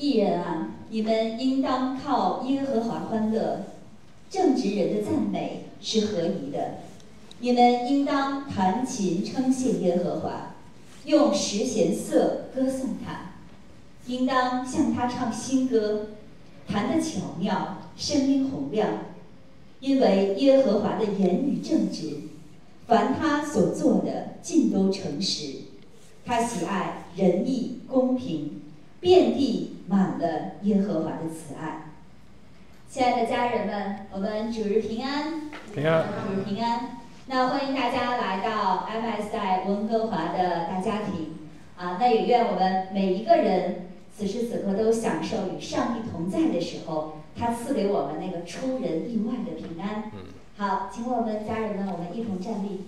义人啊，你们应当靠耶和华欢乐，正直人的赞美是合宜的。你们应当弹琴称谢耶和华，用十弦瑟歌颂他，应当向他唱新歌，弹得巧妙，声音洪亮。因为耶和华的言语正直，凡他所做的尽都诚实。他喜爱仁义公平，遍地满了耶和华的慈爱。亲爱的家人们，我们主日平安， 平安， 主日平安。那欢迎大家来到 MS 在温哥华的大家庭啊！那也愿我们每一个人此时此刻都享受与上帝同在的时候，他赐给我们那个出人意外的平安。好，请我们家人们，我们一同站立。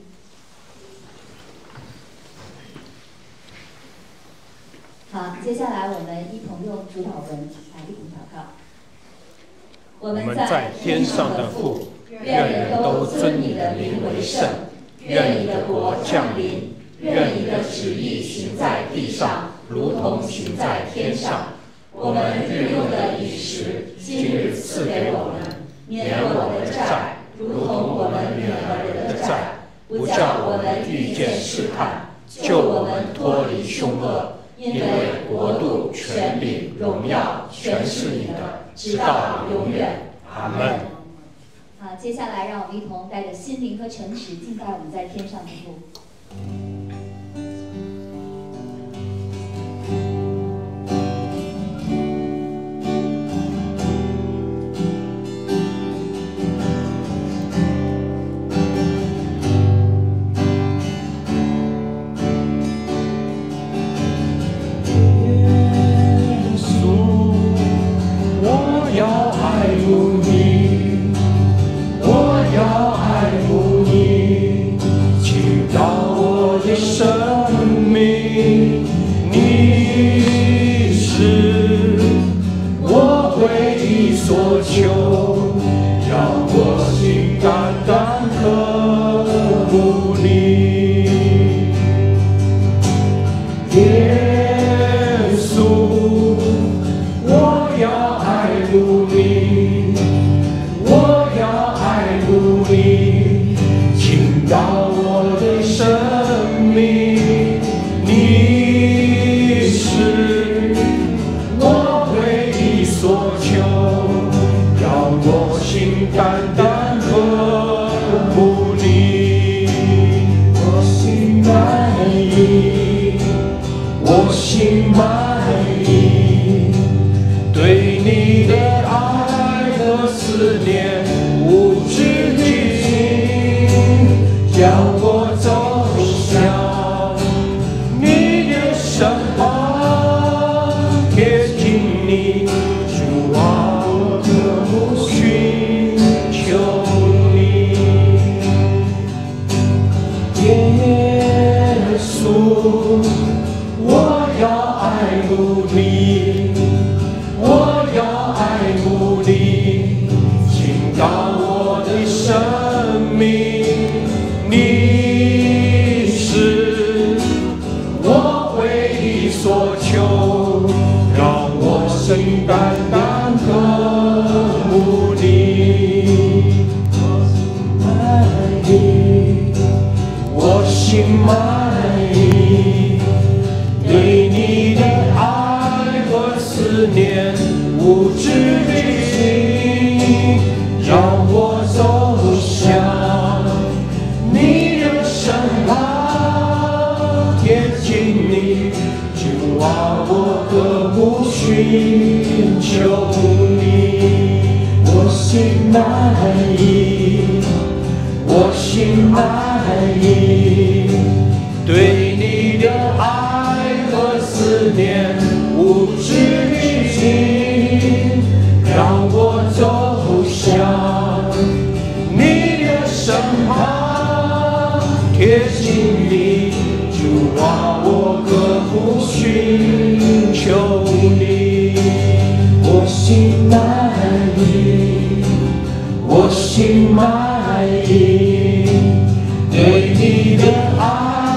好，接下来我们一同用主祷文来一同祷告。 我们在天上的父，愿人都尊你的名为圣，愿你的国降临，愿你的旨意行在地上，如同行在天上。我们日用的饮食，今日赐给我们，免我们的债，如同我们免了人的债，不叫我们遇见试探，救我们脱离凶恶。因为国度、权柄、荣耀，全是你的，直到永远。阿们。 好，接下来让我们一同带着心灵和诚实敬拜我们在天上的父。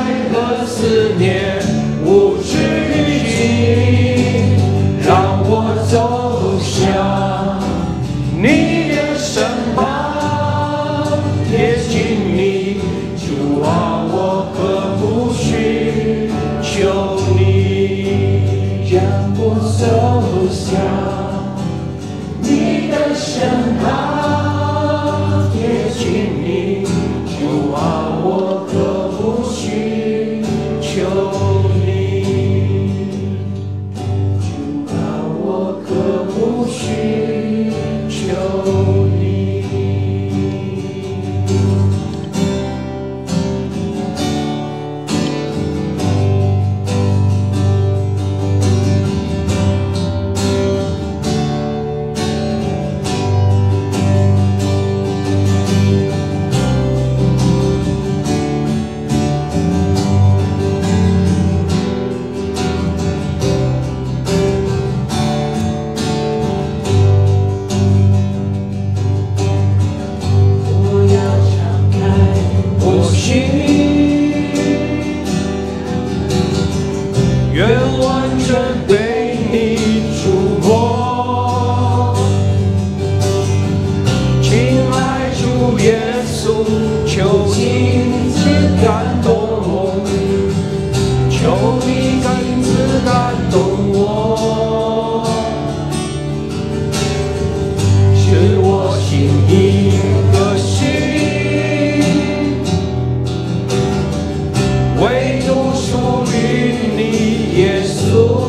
思念无止境，让我感动我，求你亲自感动我，使我心一个心，唯独属于你，耶稣。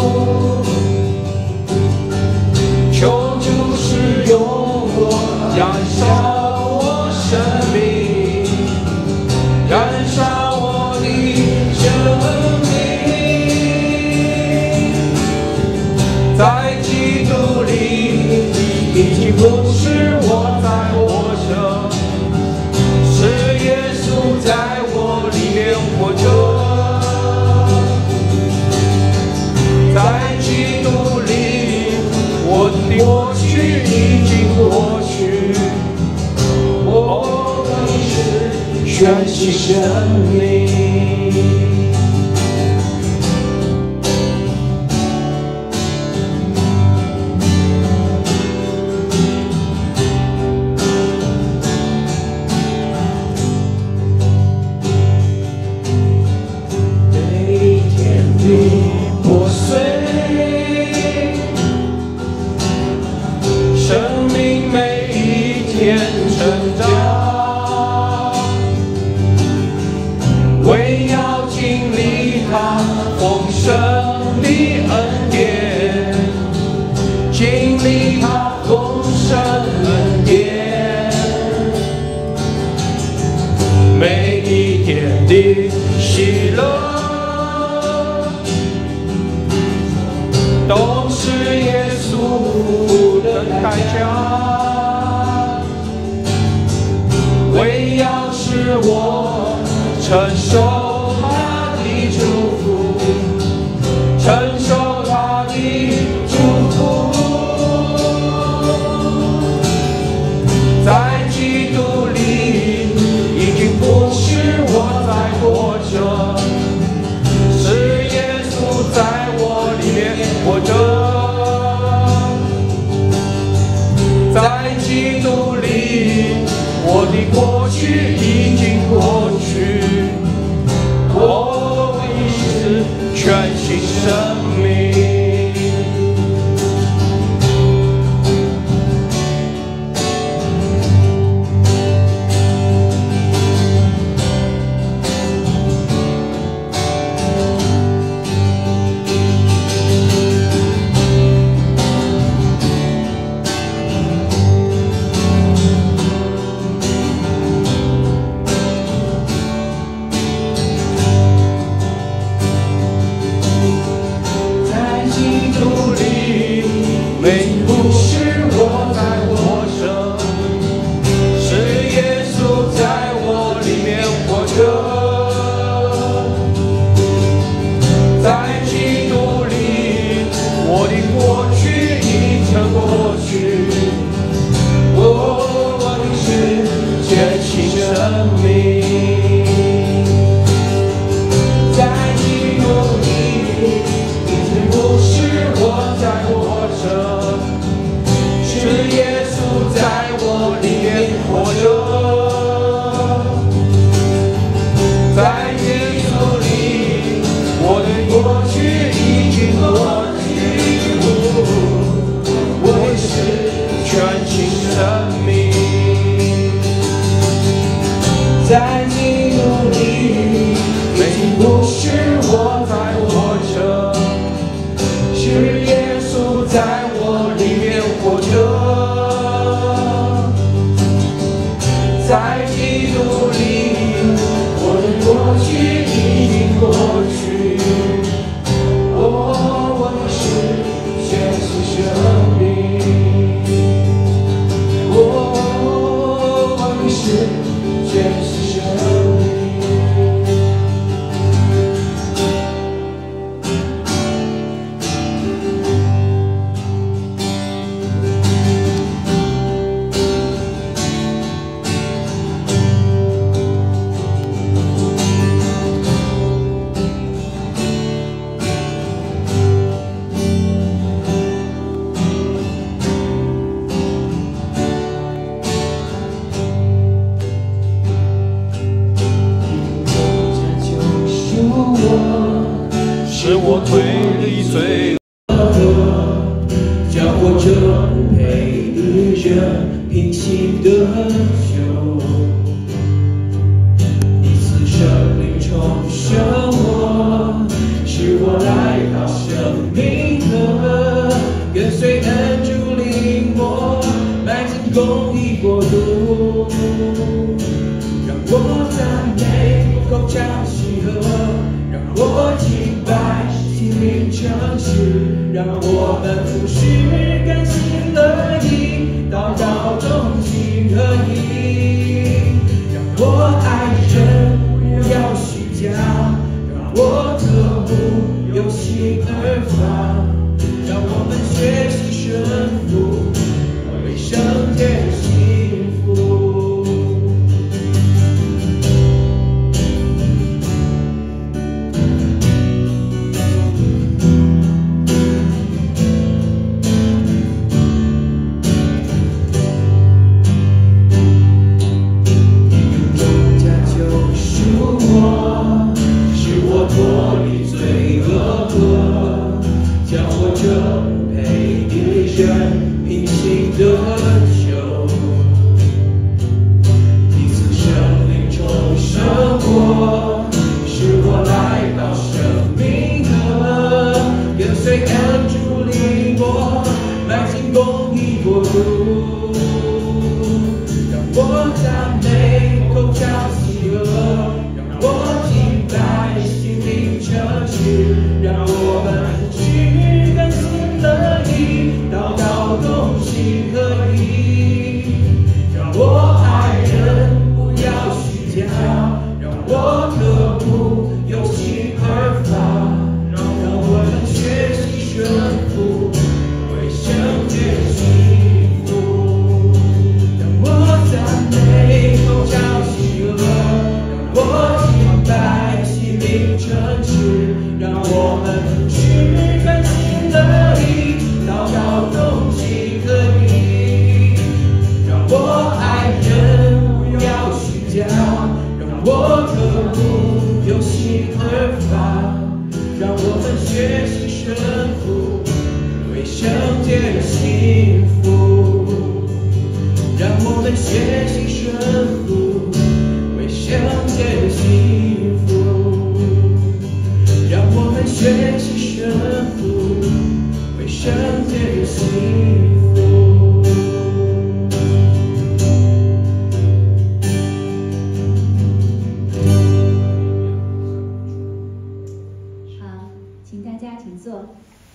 求主使用我，燃烧我生命，燃烧我的生命，在基督里，已经不是我在活着，是耶稣在我里面活着。在基督里，我的过去已经过去，我更是全新生命。每天的破碎，生命每一天成长，为要经历它丰盛的恩典，经历它丰盛恩典，每一天的喜乐都是耶稣付的代价，为要使我承受他的祝福，承受他的祝福，在基督里，已经不是我在活着，是耶稣在我里面活着。在基督里，我的过去已经过去， 救，你赐生命重生我，使我来到生命河，跟随恩主领我，迈进公义国度，让我赞美口唱喜和，让我敬拜心灵诚实，让我们服侍甘心乐意，祷告中心合一，让我爱人不要虚假，让我渴慕有心而发，让我们学习顺服，为圣洁幸福。脱离罪恶河，将我这配的人平行的求，你赐生命重生我，使我来到生命河，跟随恩主领我，迈进公义国度，让我赞美口唱喜和，让我敬拜心灵诚实，让我们去甘心乐意，祷告同心合一，让我爱人不要虚假，让我渴慕有心而发，让我们学习顺服，为圣洁幸福，让我赞美口唱喜和，让我敬拜心灵诚实，让我们去甘心乐意，祷告同心合一，让我爱人不要虚假，让我渴慕有心而发，让我们学习顺服，为圣洁幸福，让我们学习顺服，为圣洁幸福，让我们学习顺服，为圣洁幸福。 好，请大家请坐。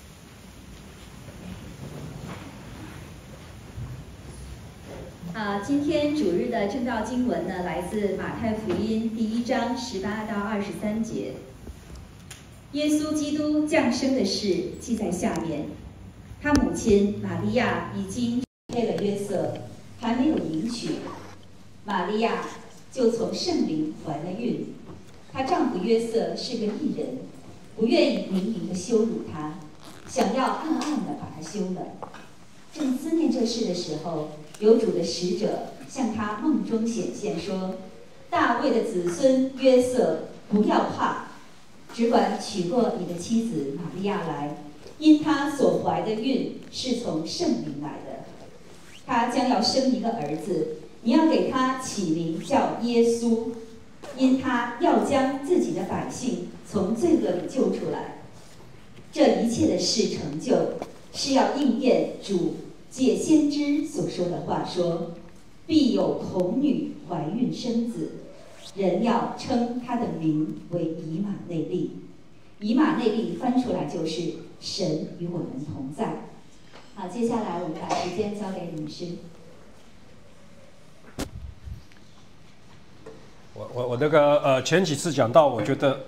今天主日的正道经文呢，来自马太福音第1章18到23节。耶稣基督降生的事记在下面。他母亲玛利亚已经配了约瑟，还没有迎娶，玛利亚就从圣灵怀了孕。她丈夫约瑟是个义人，不愿意明明的羞辱她，想要暗暗的把她休了。正思念这事的时候，有主的使者向他梦中显现，说：“大卫的子孙约瑟，不要怕，只管娶过你的妻子玛利亚来，因她所怀的孕是从圣灵来的。她将要生一个儿子，你要给他起名叫耶稣，因他要将自己的百姓从罪恶里救出来。这一切的事成就，是要应验主借先知所说的话，说必有童女怀孕生子，人要称他的名为以马内利。以马内利翻出来就是神与我们同在。好，接下来我们把时间交给女士。 我那个前几次讲到，我觉得。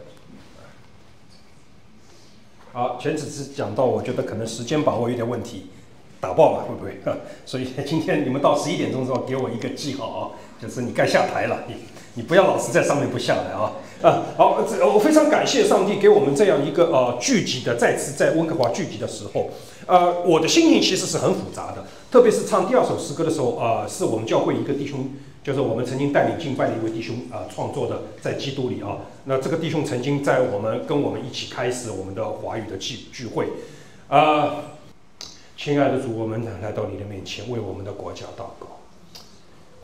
好，前几次讲到，我觉得可能时间把握有点问题，打爆了会不会？所以今天你们到11点钟之后给我一个记号啊，就是你该下台了，你不要老是在上面不下来啊。好，我非常感谢上帝给我们这样一个聚集的，再次在温哥华聚集的时候，我的心情其实是很复杂的，特别是唱第2首诗歌的时候，是我们教会一个弟兄。就是我们曾经带领敬拜的一位弟兄创作的，在基督里啊。那这个弟兄曾经在跟我们一起开始我们的华语的聚会。亲爱的主，我们来到你的面前，为我们的国家祷告。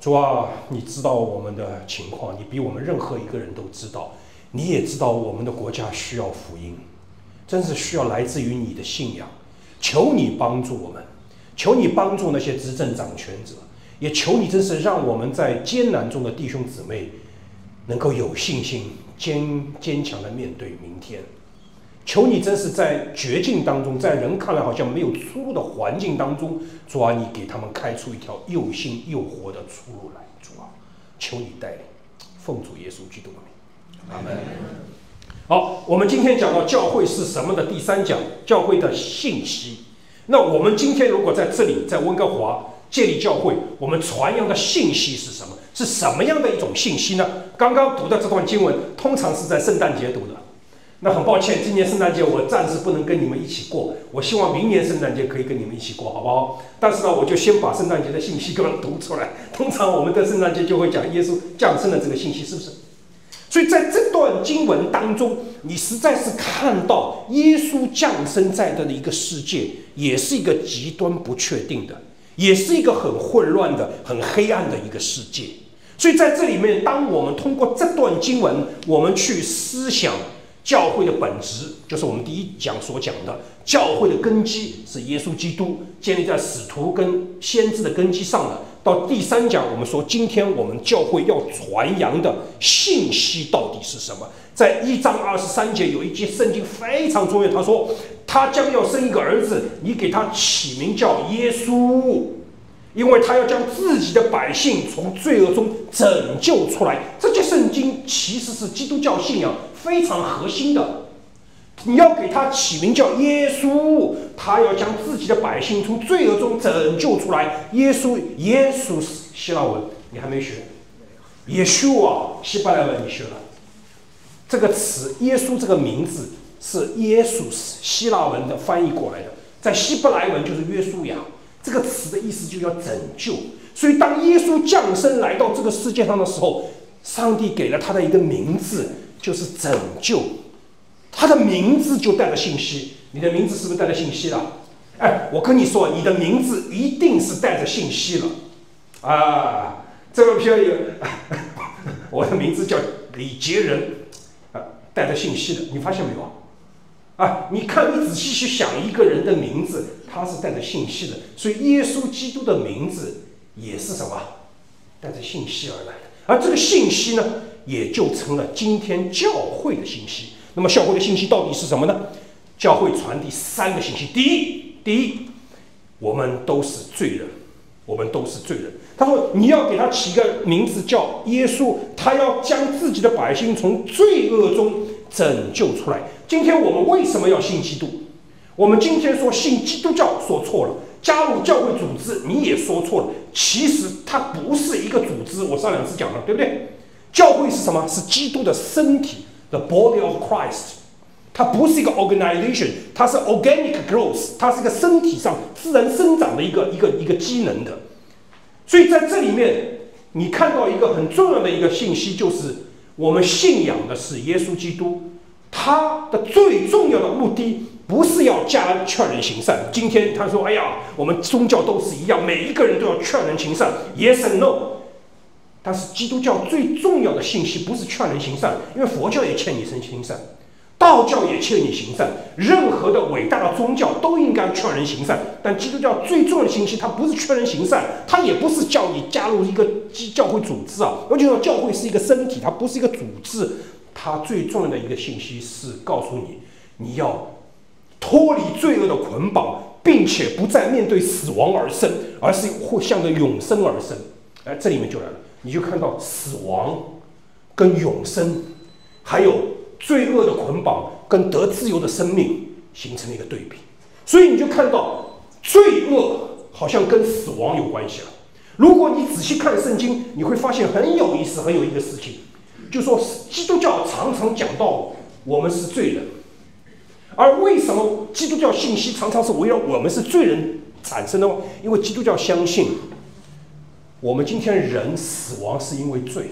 主啊，你知道我们的情况，你比我们任何一个人都知道，你也知道我们的国家需要福音，真是需要来自于你的信仰。求你帮助我们，求你帮助那些执政掌权者，也求你真是让我们在艰难中的弟兄姊妹能够有信心、坚强的面对明天。求你真是在绝境当中，在人看来好像没有出路的环境当中，主啊，你给他们开出一条又新又活的出路来。主啊，求你带领，奉主耶稣基督的名，阿门。好，我们今天讲到教会是什么的第3讲，教会的信息。那我们今天如果在这里，在温哥华建立教会，我们传扬的信息是什么？是什么样的一种信息呢？刚刚读的这段经文，通常是在圣诞节读的。那很抱歉，今年圣诞节我暂时不能跟你们一起过，我希望明年圣诞节可以跟你们一起过，好不好？但是呢，我就先把圣诞节的信息给我们读出来。通常我们的圣诞节就会讲耶稣降生的这个信息，是不是？所以在这段经文当中，你实在是看到耶稣降生在的一个世界，也是一个极端不确定的，也是一个很混乱的、很黑暗的一个世界。所以在这里面，当我们通过这段经文，我们去思想教会的本质，就是我们第1讲所讲的，教会的根基是耶稣基督，建立在使徒跟先知的根基上的。到第3讲，我们说今天我们教会要传扬的信息到底是什么？在1章23节有一节圣经非常重要，他说他将要生一个儿子，你给他起名叫耶稣，因为他要将自己的百姓从罪恶中拯救出来。这节圣经其实是基督教信仰非常核心的。你要给他起名叫耶稣，他要将自己的百姓从罪恶中拯救出来。耶稣希腊文你还没学，耶稣啊，希伯来文你学了。这个词耶稣这个名字是耶稣希腊文的翻译过来的，在希伯来文就是约书亚。这个词的意思就叫拯救。所以当耶稣降生来到这个世界上的时候，上帝给了他的一个名字，就是拯救。他的名字就带着信息，你的名字是不是带着信息了？哎，我跟你说，你的名字一定是带着信息了啊！这个譬如我的名字叫李杰仁，带着信息的，你发现没有啊？你看，你仔细去想一个人的名字，他是带着信息的。所以耶稣基督的名字也是什么？带着信息而来的。而这个信息呢，也就成了今天教会的信息。那么教会的信息到底是什么呢？教会传递3个信息。第一，我们都是罪人，我们都是罪人。他说你要给他起个名字叫耶稣，他要将自己的百姓从罪恶中拯救出来。今天我们为什么要信基督？我们今天说信基督教说错了，加入教会组织你也说错了。其实它不是一个组织，我上2次讲了，对不对？教会是什么？是基督的身体。The body of Christ， 它不是一个 organization， 它是 organic growth， 它是一个身体上自然生长的一个机能的。所以在这里面，你看到一个很重要的一个信息，就是我们信仰的是耶稣基督，他的最重要的目的不是要劝人行善。今天他说：“哎呀，我们宗教都是一样，每一个人都要劝人行善。” Yes and no。但是基督教最重要的信息不是劝人行善，因为佛教也劝你行善，道教也劝你行善，任何的伟大的宗教都应该劝人行善。但基督教最重要的信息，它不是劝人行善，它也不是叫你加入一个教会组织啊。而且说教会是一个身体，它不是一个组织。它最重要的一个信息是告诉你，你要脱离罪恶的捆绑，并且不再面对死亡而生，而是会向着永生而生。哎，这里面就来了。你就看到死亡跟永生，还有罪恶的捆绑跟得自由的生命形成了一个对比。所以你就看到罪恶好像跟死亡有关系了。如果你仔细看圣经，你会发现很有意思一个事情，就是说基督教常常讲到我们是罪人，而为什么基督教信息常常是围绕我们是罪人产生的？因为基督教相信我们今天人死亡是因为罪。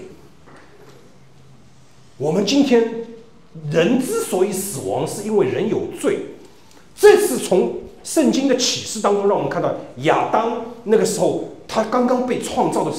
我们今天人之所以死亡，是因为人有罪。这是从圣经的启示当中让我们看到，亚当那个时候他刚刚被创造的时候，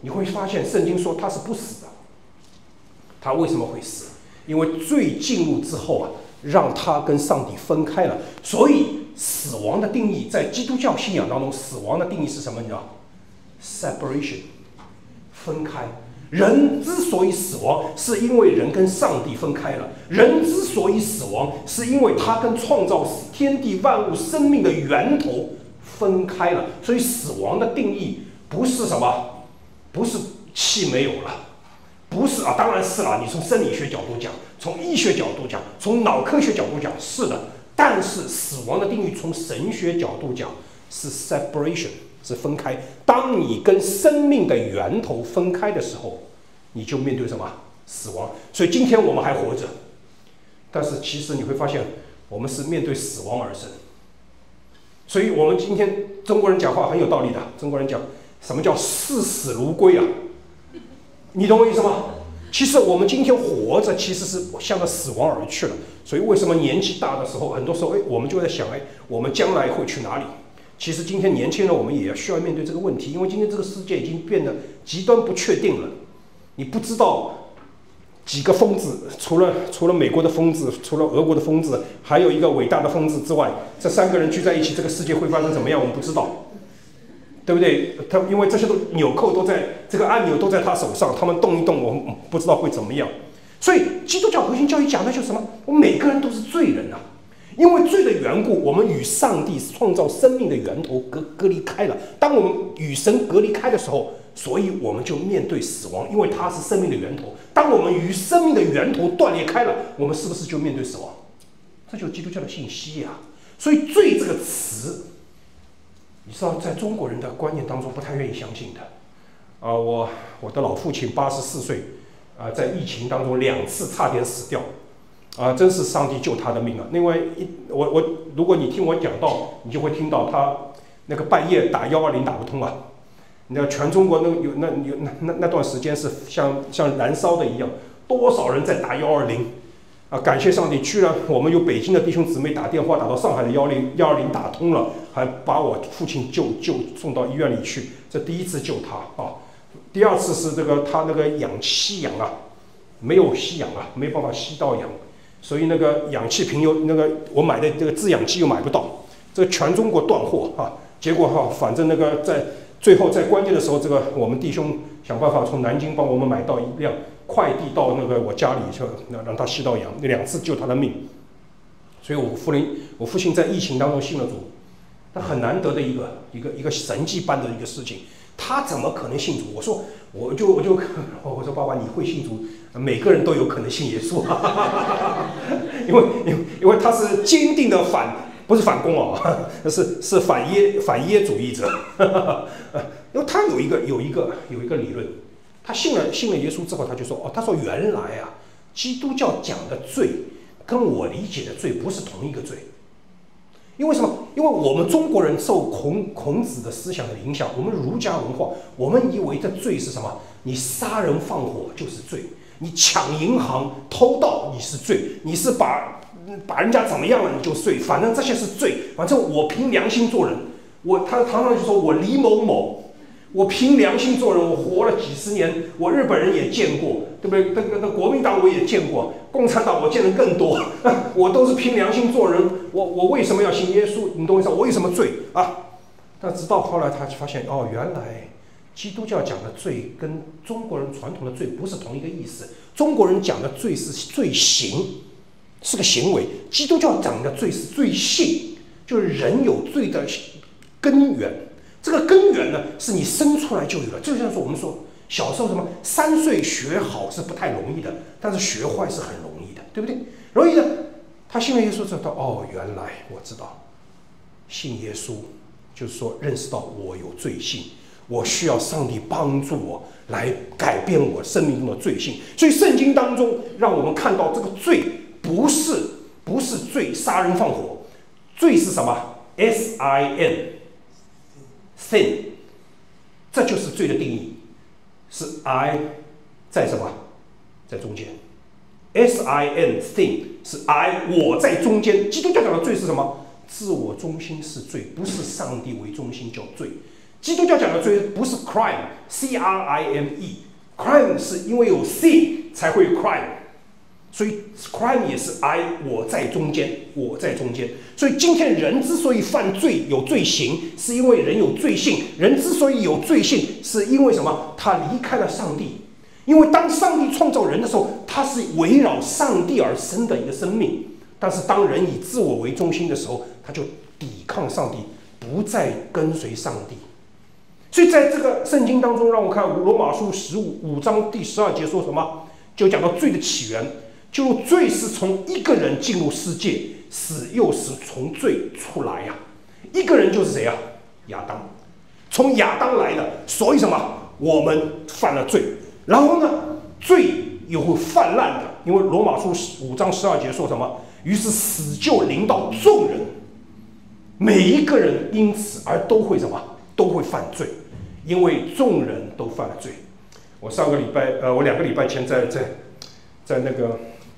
你会发现圣经说他是不死的。他为什么会死？因为罪进入之后啊，让他跟上帝分开了。所以死亡的定义，在基督教信仰当中，死亡的定义是什么？你知道 ？separation， 分开。人之所以死亡，是因为人跟上帝分开了。人之所以死亡，是因为他跟创造天地万物生命的源头分开了。所以死亡的定义不是什么？不是气没有了，不是啊，当然是了。你从生理学角度讲，从医学角度讲，从脑科学角度讲，是的。但是死亡的定义从神学角度讲是 separation， 是分开。当你跟生命的源头分开的时候，你就面对什么？死亡。所以今天我们还活着，但是其实你会发现，我们是面对死亡而生。所以我们今天中国人讲话很有道理的，中国人讲什么叫视死如归啊？你懂我意思吗？其实我们今天活着，其实是向着死亡而去了。所以为什么年纪大的时候，很多时候，我们就在想，我们将来会去哪里？其实今天年轻人，我们也需要面对这个问题，因为今天这个世界已经变得极端不确定了。你不知道几个疯子，除了美国的疯子，除了俄国的疯子，还有一个伟大的疯子之外，这三个人聚在一起，这个世界会发生怎么样？我们不知道。对不对？因为这些纽扣都在这个按钮都在他手上，他们动一动，我们不知道会怎么样。所以基督教核心教义讲的就是什么？我们每个人都是罪人啊，因为罪的缘故，我们与上帝创造生命的源头隔离开了。当我们与神隔离开的时候，所以我们就面对死亡，因为它是生命的源头。当我们与生命的源头断裂开了，我们是不是就面对死亡？这就是基督教的信息呀。所以罪这个词，你知道，在中国人的观念当中不太愿意相信的。我的老父亲84岁，在疫情当中2次差点死掉，真是上帝救他的命啊！因为如果你听我讲到，你就会听到他那个半夜打120打不通啊。那全中国那段时间是像燃烧的一样，多少人在打120啊！感谢上帝，居然我们有北京的弟兄姊妹打电话打到上海的120打通了，还把我父亲救送到医院里去。这第一次救他啊，第二次是这个他那个吸氧啊，没有吸氧啊，没办法吸到氧，所以那个氧气瓶我买的这个制氧机又买不到，这个全中国断货啊。结果反正在最后在关键的时候，这个我们弟兄想办法从南京帮我们买到一辆快递到我家里去，让他吸到氧，那2次救他的命。所以我父亲在疫情当中信了主，那很难得的一个神迹般的一个事情。他怎么可能信主？我说爸爸，你会信主？每个人都有可能信耶稣，因为他是坚定的不是反攻哦，是反耶主义者。因为他有一个理论，他信了耶稣之后，他就说他说原来啊，基督教讲的罪跟我理解的罪不是同一个罪。因为什么？因为我们中国人受孔子的思想的影响，我们儒家文化，我们以为这罪是什么？你杀人放火就是罪，你抢银行偷盗你是罪，你是把人家怎么样了你就罪，反正这些是罪，反正我凭良心做人。他常常就说我李某某，我凭良心做人，我活了几十年，我日本人也见过，对不对？那国民党我也见过，共产党我见得更多，我都是凭良心做人。我为什么要信耶稣？你懂我意思？我为什么罪啊？但直到后来他发现，原来基督教讲的罪跟中国人传统的罪不是同一个意思。中国人讲的罪是罪行，是个行为；基督教讲的罪是罪性，就是人有罪的根源。这个根源呢，是你生出来就有了。就像我们说小时候什么3岁学好是不太容易的，但是学坏是很容易的，对不对？容易的。他信了耶稣之后，原来我知道，信耶稣就是说认识到我有罪性，我需要上帝帮助我来改变我生命中的罪性。所以圣经当中让我们看到这个罪不是罪，杀人放火，罪是什么 ？sin， 这就是罪的定义，是 I 在什么？在中间。sin 是 I 我在中间。基督教讲的罪是什么？自我中心是罪，不是上帝为中心叫罪。 基督教讲的罪不是 crime，crime 是因为有 sin 才会有 crime， 所以 crime 也是 我在中间，我在中间。所以今天人之所以犯罪有罪行，是因为人有罪性。人之所以有罪性，是因为什么？他离开了上帝。因为当上帝创造人的时候，他是围绕上帝而生的一个生命。但是当人以自我为中心的时候，他就抵抗上帝，不再跟随上帝。所以在这个圣经当中，让我看罗马书5章第12节说什么？就讲到罪的起源，就罪是从一个人进入世界，死又是从罪出来呀。一个人就是谁啊？亚当，从亚当来的，所以什么？我们犯了罪。然后呢，罪又会泛滥的，因为罗马书5章12节说什么？于是死就临到众人，每一个人因此而都会什么？都会犯罪，因为众人都犯了罪。我2个礼拜前在那个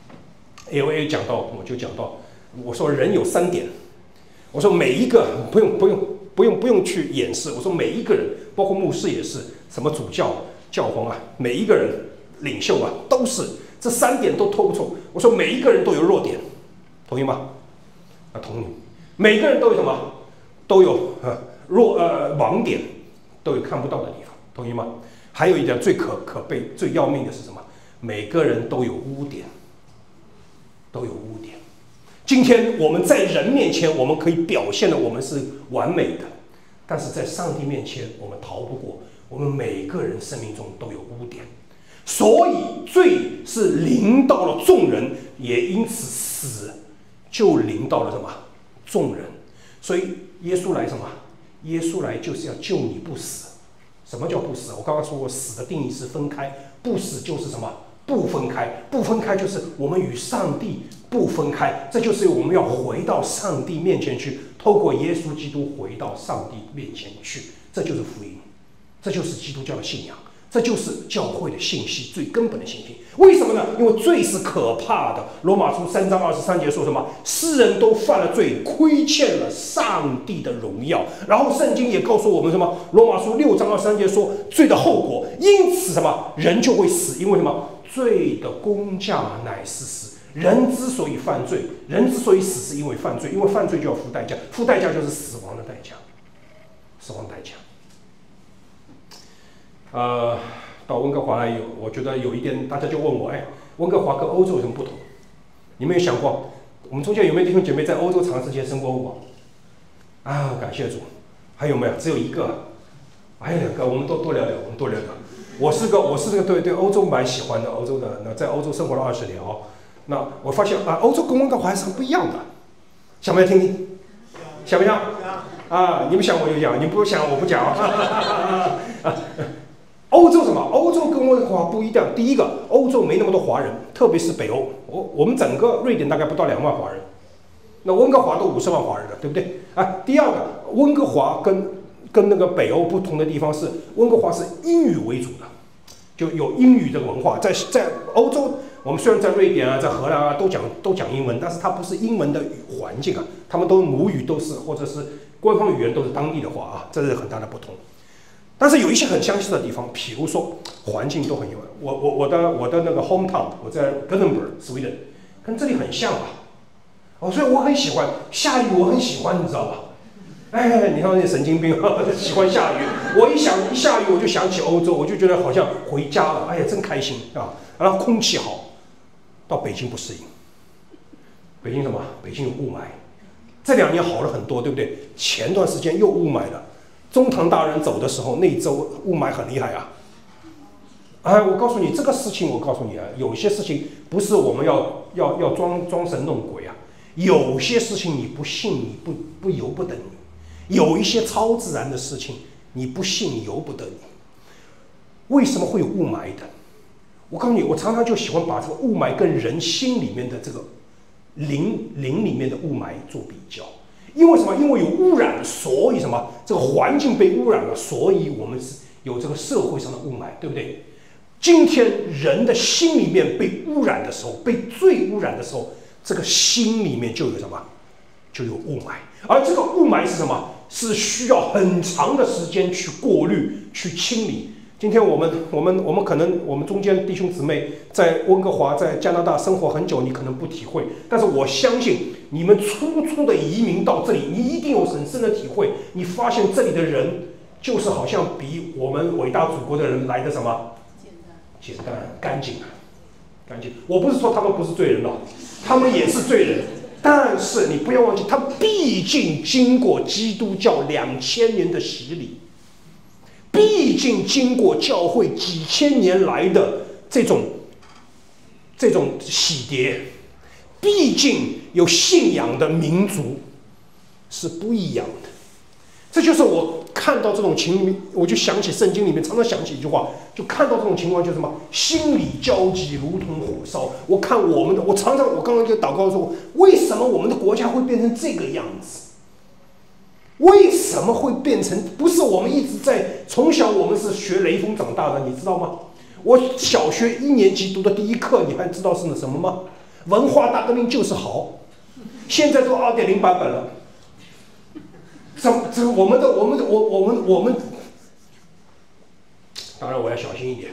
AOA 讲到，我就讲到，我说人有3点，我说每一个不用去掩饰，我说每一个人，包括牧师也是，什么主教、教皇啊，每一个人领袖啊，都是这3点都透不出。我说每一个人都有弱点，同意吗？同意。每个人都有什么？都有盲点，都有看不到的地方，同意吗？还有一点最可悲、最要命的是什么？每个人都有污点，都有污点。今天我们在人面前，我们可以表现的我们是完美的，但是在上帝面前，我们逃不过。我们每个人生命中都有污点，所以罪是临到了众人，也因此死就临到了什么？众人。所以耶稣来什么？耶稣来就是要救你不死。什么叫不死？我刚刚说过，死的定义是分开，不死就是什么？不分开。不分开就是我们与上帝不分开，这就是我们要回到上帝面前去，透过耶稣基督回到上帝面前去，这就是福音，这就是基督教的信仰，这就是教会的信息，最根本的信息。为什么呢？因为罪是可怕的。罗马书3章23节说什么？世人都犯了罪，亏欠了上帝的荣耀。然后圣经也告诉我们什么？罗马书6章23节说罪的后果，因此什么？人就会死。因为什么？罪的工价乃是死。人之所以犯罪，人之所以死，是因为犯罪，因为犯罪就要付代价，付代价就是死亡的代价，死亡代价。到温哥华来我觉得有一点，大家就问我，温哥华跟欧洲有什么不同？你们有想过，我们中间有没有弟兄姐妹在欧洲长时间生活过？啊，感谢主。还有没有？只有1个，还有2个，我们多聊聊，我们多聊聊。我是个对欧洲蛮喜欢的，欧洲的，那在欧洲生活了20年哦。那我发现欧洲跟温哥华还是很不一样的，想不想听听？想不想？啊，你们想我就讲，你不想我不讲。欧洲什么？欧洲跟温哥华不一样。第一个，欧洲没那么多华人，特别是北欧。我们整个瑞典大概不到2万华人，那温哥华都50万华人了，对不对？第二个，温哥华跟那个北欧不同的地方是，温哥华是英语为主的，就有英语的文化。在欧洲，我们虽然在瑞典啊，在荷兰啊都讲英文，但是它不是英文的环境啊，他们都母语都是或者是官方语言都是当地的话啊，这是很大的不同。但是有一些很相似的地方，比如说环境都很有。我的那个 hometown， 我在 Gothenburg，Sweden， 跟这里很像吧？所以我很喜欢下雨，我很喜欢，你知道吧？你看那神经病，喜欢下雨。我一下雨，我就想起欧洲，我就觉得好像回家了，真开心啊！然后空气好，到北京不适应。北京什么？北京有雾霾，这2年好了很多，对不对？前段时间又雾霾了。中堂大人走的时候，那一周雾霾很厉害啊！我告诉你这个事情，有些事情不是我们要装神弄鬼啊，有些事情你不信，你不由不得你；有一些超自然的事情，你不信由不得你。为什么会有雾霾的？我告诉你，我常常就喜欢把这个雾霾跟人心里面的这个灵里面的雾霾做比较。因为什么？因为有污染，所以什么？这个环境被污染了，所以我们是有这个社会上的雾霾，对不对？今天人的心里面被污染的时候，被罪污染的时候，这个心里面就有什么？就有雾霾。而这个雾霾是什么？ 是需要很长的时间去过滤、去清理。今天我们可能我们中间弟兄姊妹在温哥华、在加拿大生活很久，你可能不体会，但是我相信你们初的移民到这里，你一定有很深的体会。你发现这里的人就是好像比我们伟大祖国的人来的什么简单、干净。我不是说他们不是罪人了，他们也是罪人，但是你不要忘记，他毕竟经过基督教2000年的洗礼。毕竟经过教会几千年来的这种洗涤，毕竟有信仰的民族是不一样的。这就是我看到这种情形，我就想起圣经里面常常想起一句话，就看到这种情况就是什么，心里焦急如同火烧。我看我刚刚就祷告说，为什么我们的国家会变成这个样子？为什么会变成？不是我们一直在从小我们是学雷锋长大的，你知道吗？我小学1年级读的第一课，你还知道是什么吗？文化大革命就是好，现在都2.0版本了。我们，当然我要小心一点。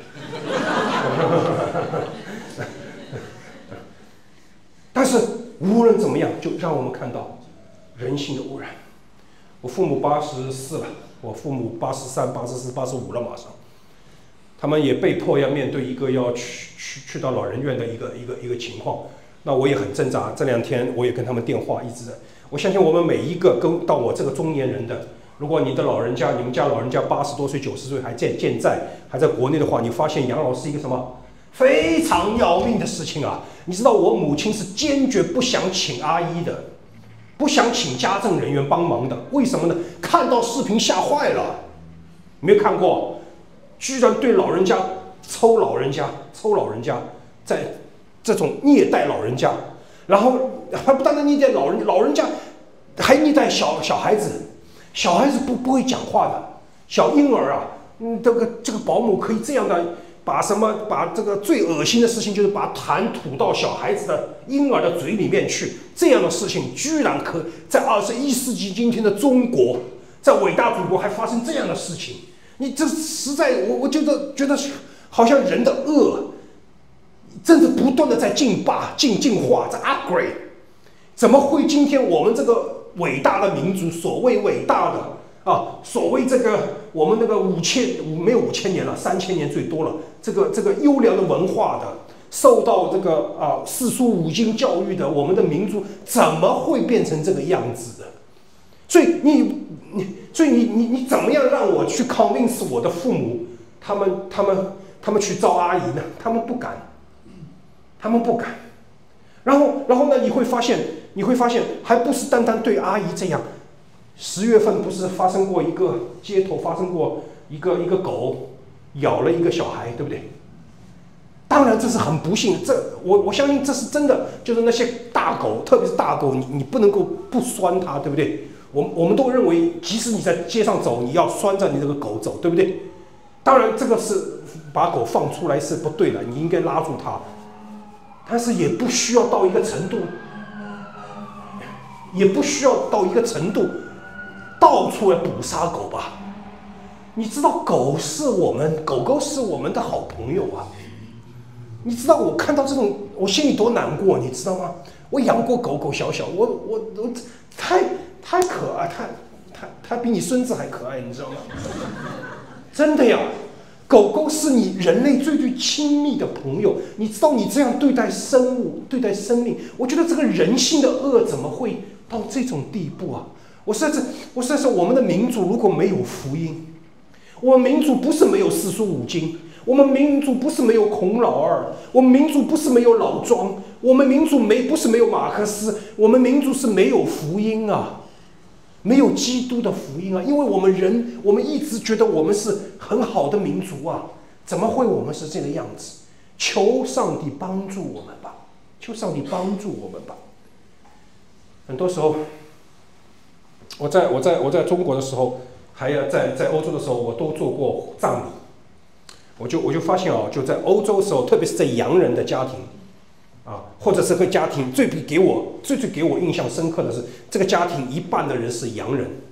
但是无论怎么样，就让我们看到人性的污染。我父母84了，我父母83、84、85了，马上，他们也被迫要面对一个要去到老人院的一个情况。那我也很挣扎，这2天我也跟他们电话一直在。我相信我们每一个跟到我这个中年人的，如果你的老人家，你们家老人家80多岁、90岁还健在，还在国内的话，你发现养老是一个什么非常要命的事情啊！你知道我母亲是坚决不想请阿姨的。不想请家政人员帮忙的，为什么呢？看到视频吓坏了，没有看过，居然对老人家抽老人家，在这种虐待老人家，然后还不单单虐待老人家，还虐待小孩子，小孩子不会讲话的，小婴儿啊，这个保姆可以这样的。把这个最恶心的事情，就是把痰吐到小孩子的婴儿的嘴里面去，这样的事情居然可在21世纪今天的中国，在伟大祖国还发生这样的事情，你这实在我觉得好像人的恶，真的不断的在进化，在 upgrade， 怎么会今天我们这个伟大的民族，所谓伟大的？所谓这个我们那个没有5000年了，3000年最多了。这个优良的文化的，受到这个4书5经教育的，我们的民族怎么会变成这个样子的？所以你怎么样让我去 convince 我的父母，他们去招阿姨呢？他们不敢。然后呢？你会发现还不是单单对阿姨这样。10月份不是发生过一个街头发生过一个狗咬了一个小孩，对不对？当然这是很不幸，我相信这是真的，就是那些大狗，特别是大狗，你不能够不拴它，对不对？我们都认为，即使你在街上走，你要拴着你这个狗走，对不对？当然这个是把狗放出来是不对的，你应该拉住它，但是也不需要到一个程度，到处来捕杀狗吧。你知道狗狗是我们的好朋友啊。你知道我看到这种我心里多难过，你知道吗？我养过狗小，我太可爱，它比你孙子还可爱，你知道吗？真的呀，狗是你人类最亲密的朋友。你知道你这样对待生物，对待生命，我觉得这个人性的恶怎么会到这种地步啊？我实在是我们的民族如果没有福音，我们民族不是没有4书5经，我们民族不是没有孔老二，我们民族不是没有老庄，我们民族不是没有马克思，我们民族是没有福音啊，没有基督的福音啊！因为我们一直觉得我们是很好的民族啊，怎么会我们是这个样子？求上帝帮助我们吧，求上帝帮助我们吧。很多时候。我在中国的时候，还有在欧洲的时候，我都做过葬礼。我就发现就在欧洲的时候，特别是在洋人的家庭，或者是个家庭最给我印象深刻的是，这个家庭一半的人是洋人，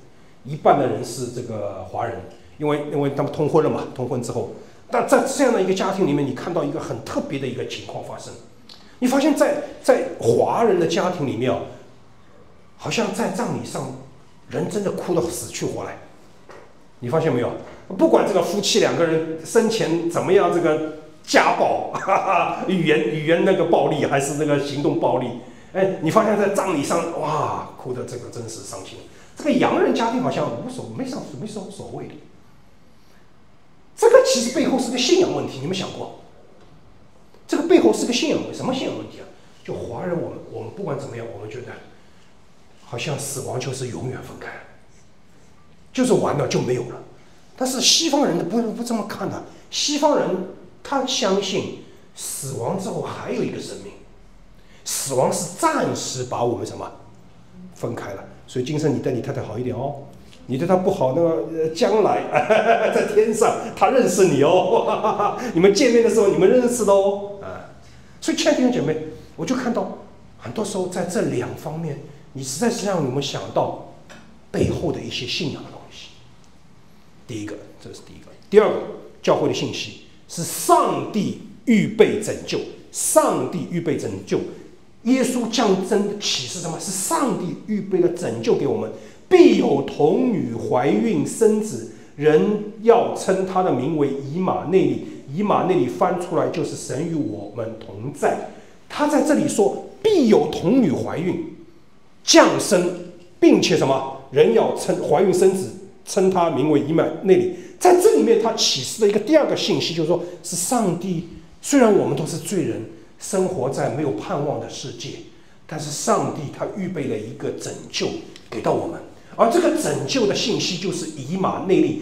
一半的人是这个华人，因为他们通婚了嘛，通婚之后，但在这样的一个家庭里面，你看到一个很特别的一个情况发生。你发现在华人的家庭里面啊，好像在葬礼上，人真的哭得死去活来。你发现没有？不管这个夫妻两个人生前怎么样，这个家暴、语言那个暴力，还是这个行动暴力，哎，你发现在葬礼上，哇，哭的这个真是伤心。这个洋人家庭好像没什么所谓的。这个其实背后是个信仰问题，你们想过？这个背后是个信仰问题，什么信仰问题啊？就华人我们不管怎么样，我们觉得好像死亡就是永远分开，就是完了就没有了。但是西方人不这么看的，西方人他相信死亡之后还有一个生命，死亡是暂时把我们什么分开了。所以今生你对你太太好一点哦，你对她不好，那个将来在天上她认识你哦，你们见面的时候你们认识的哦，所以亲爱的弟兄姐妹，我就看到很多时候在这两方面，你实在是让你们想到背后的一些信仰的东西。第一个，这是第一个；第二个，教会的信息是上帝预备拯救，上帝预备拯救。耶稣降生的启示什么？是上帝预备了拯救给我们，必有童女怀孕生子，人要称他的名为以马内利。以马内利翻出来就是神与我们同在。他在这里说，必有童女怀孕降生，并且什么？人要怀孕生子，称他名为以马内利。在这里面，他启示了一个第二个信息，就是说是上帝。虽然我们都是罪人，生活在没有盼望的世界，但是上帝他预备了一个拯救给到我们，而这个拯救的信息就是以马内利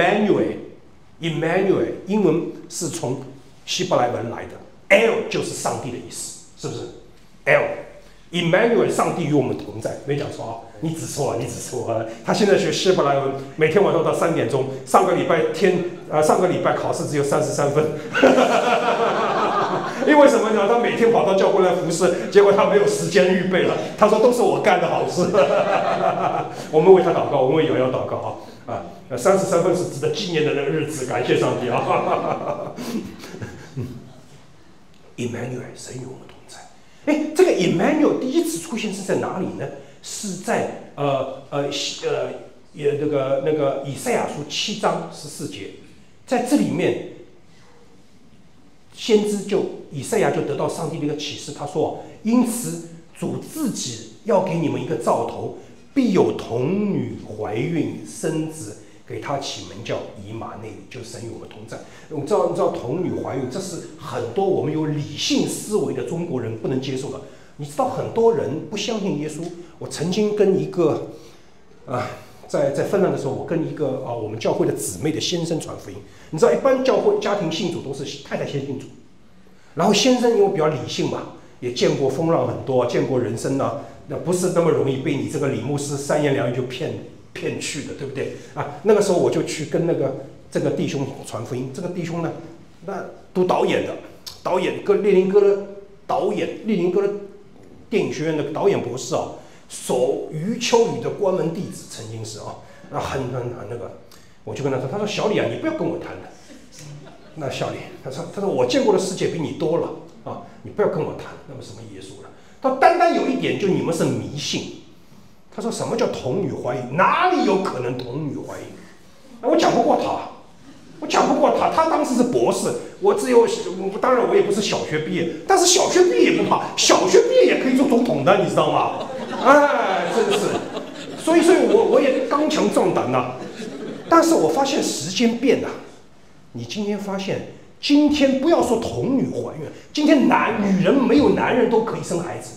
Emmanuel， 英文是从希伯来文来的 ，El 就是上帝的意思，是不是 ？El，Emmanuel 上帝与我们同在，没讲错啊，你指错了。他现在学希伯来文，每天晚上到3点钟，上个礼拜考试只有33分。因为什么呢？他每天跑到教会来服侍，结果他没有时间预备了。他说都是我干的好事。我们为他祷告，我们为瑶瑶祷告啊！33分是值得纪念的日子，感谢上帝啊！Emmanuel 神与我们同在。哎，这个 Emmanuel 第一次出现是在哪里呢？是在那个以赛亚书7章14节，在这里面。先知以赛亚就得到上帝的一个启示，他说：“因此主自己要给你们一个兆头，必有童女怀孕生子，给他起名叫以马内利，就是神与我们同在。”你知道童女怀孕，这是很多我们有理性思维的中国人不能接受的。你知道很多人不相信耶稣。我曾经跟一个在芬兰的时候，我跟一个我们教会的姊妹的先生传福音。你知道，一般教会家庭信主都是太太先信主，然后先生因为比较理性嘛，也见过风浪很多，见过人生呢，那不是那么容易被你这个李牧师3言2语就骗去的，对不对啊？那个时候我就去跟这个弟兄传福音。这个弟兄呢，那读导演的，列宁格勒导演，列宁格勒电影学院的导演博士啊。守余秋雨的关门弟子曾经是很那个，我就跟他说，他说小李啊，你不要跟我谈的。那小李，他说我见过的世界比你多了啊，你不要跟我谈那么什么耶稣了。他单单有一点，就你们是迷信。他说什么叫童女怀孕？哪里有可能童女怀孕？我讲不过他，他当时是博士，当然我也不是小学毕业，但是小学毕业也不怕，小学毕业也可以做总统的，你知道吗？哎，真是，所以我也刚强壮胆呐。但是我发现时间变了，你今天发现，今天不要说童女怀孕，今天女人没有男人都可以生孩子。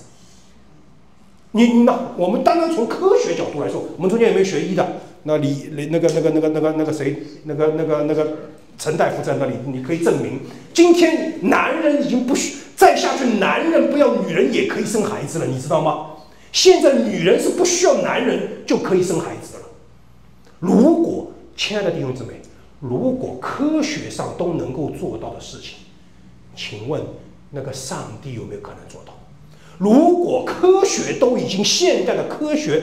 我们单单从科学角度来说，我们中间有没有学医的？那那个谁，那个陈大夫在那里，你可以证明，今天男人已经不许再下去，男人不要女人也可以生孩子了，你知道吗？现在女人是不需要男人就可以生孩子的了。如果亲爱的弟兄姊妹，如果科学上都能够做到的事情，请问那个上帝有没有可能做到？如果科学都已经现代的科学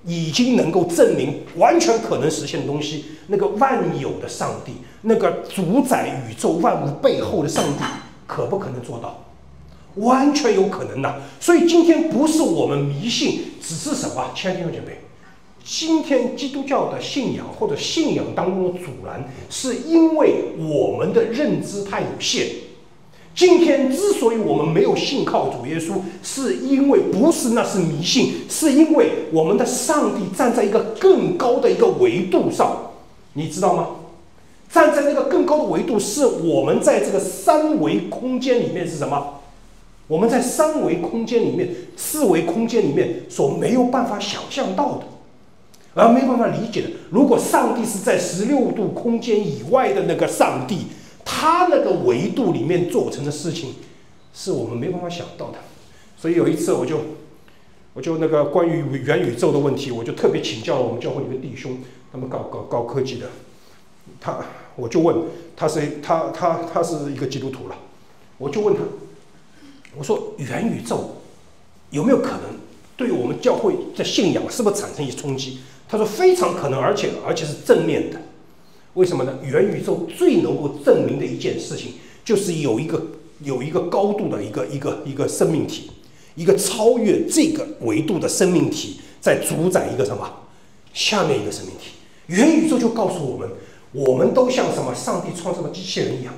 已经能够证明完全可能实现的东西，那个万有的上帝，那个主宰宇宙万物背后的上帝，可不可能做到？完全有可能的。所以今天不是我们迷信，只是什么？亲爱的弟兄姐妹，今天基督教的信仰或者信仰当中的阻拦，是因为我们的认知太有限。今天之所以我们没有信靠主耶稣，是因为不是那是迷信，是因为我们的上帝站在一个更高的一个维度上，你知道吗？站在那个更高的维度，是我们在这个三维空间里面是什么？我们在三维空间里面、四维空间里面所没有办法想象到的，而没有办法理解的。如果上帝是在16度空间以外的那个上帝，他那个维度里面做成的事情，是我们没办法想到的。所以有一次我就那个关于元宇宙的问题，我就特别请教了我们教会一个弟兄，他们高科技的，我就问他是一个基督徒了，我就问他，我说元宇宙有没有可能对我们教会的信仰是不是产生一些冲击？他说非常可能，而且是正面的。为什么呢？元宇宙最能够证明的一件事情，就是有一个高度的一个生命体，一个超越这个维度的生命体，在主宰一个什么下面一个生命体。元宇宙就告诉我们，我们都像什么上帝创造的机器人一样。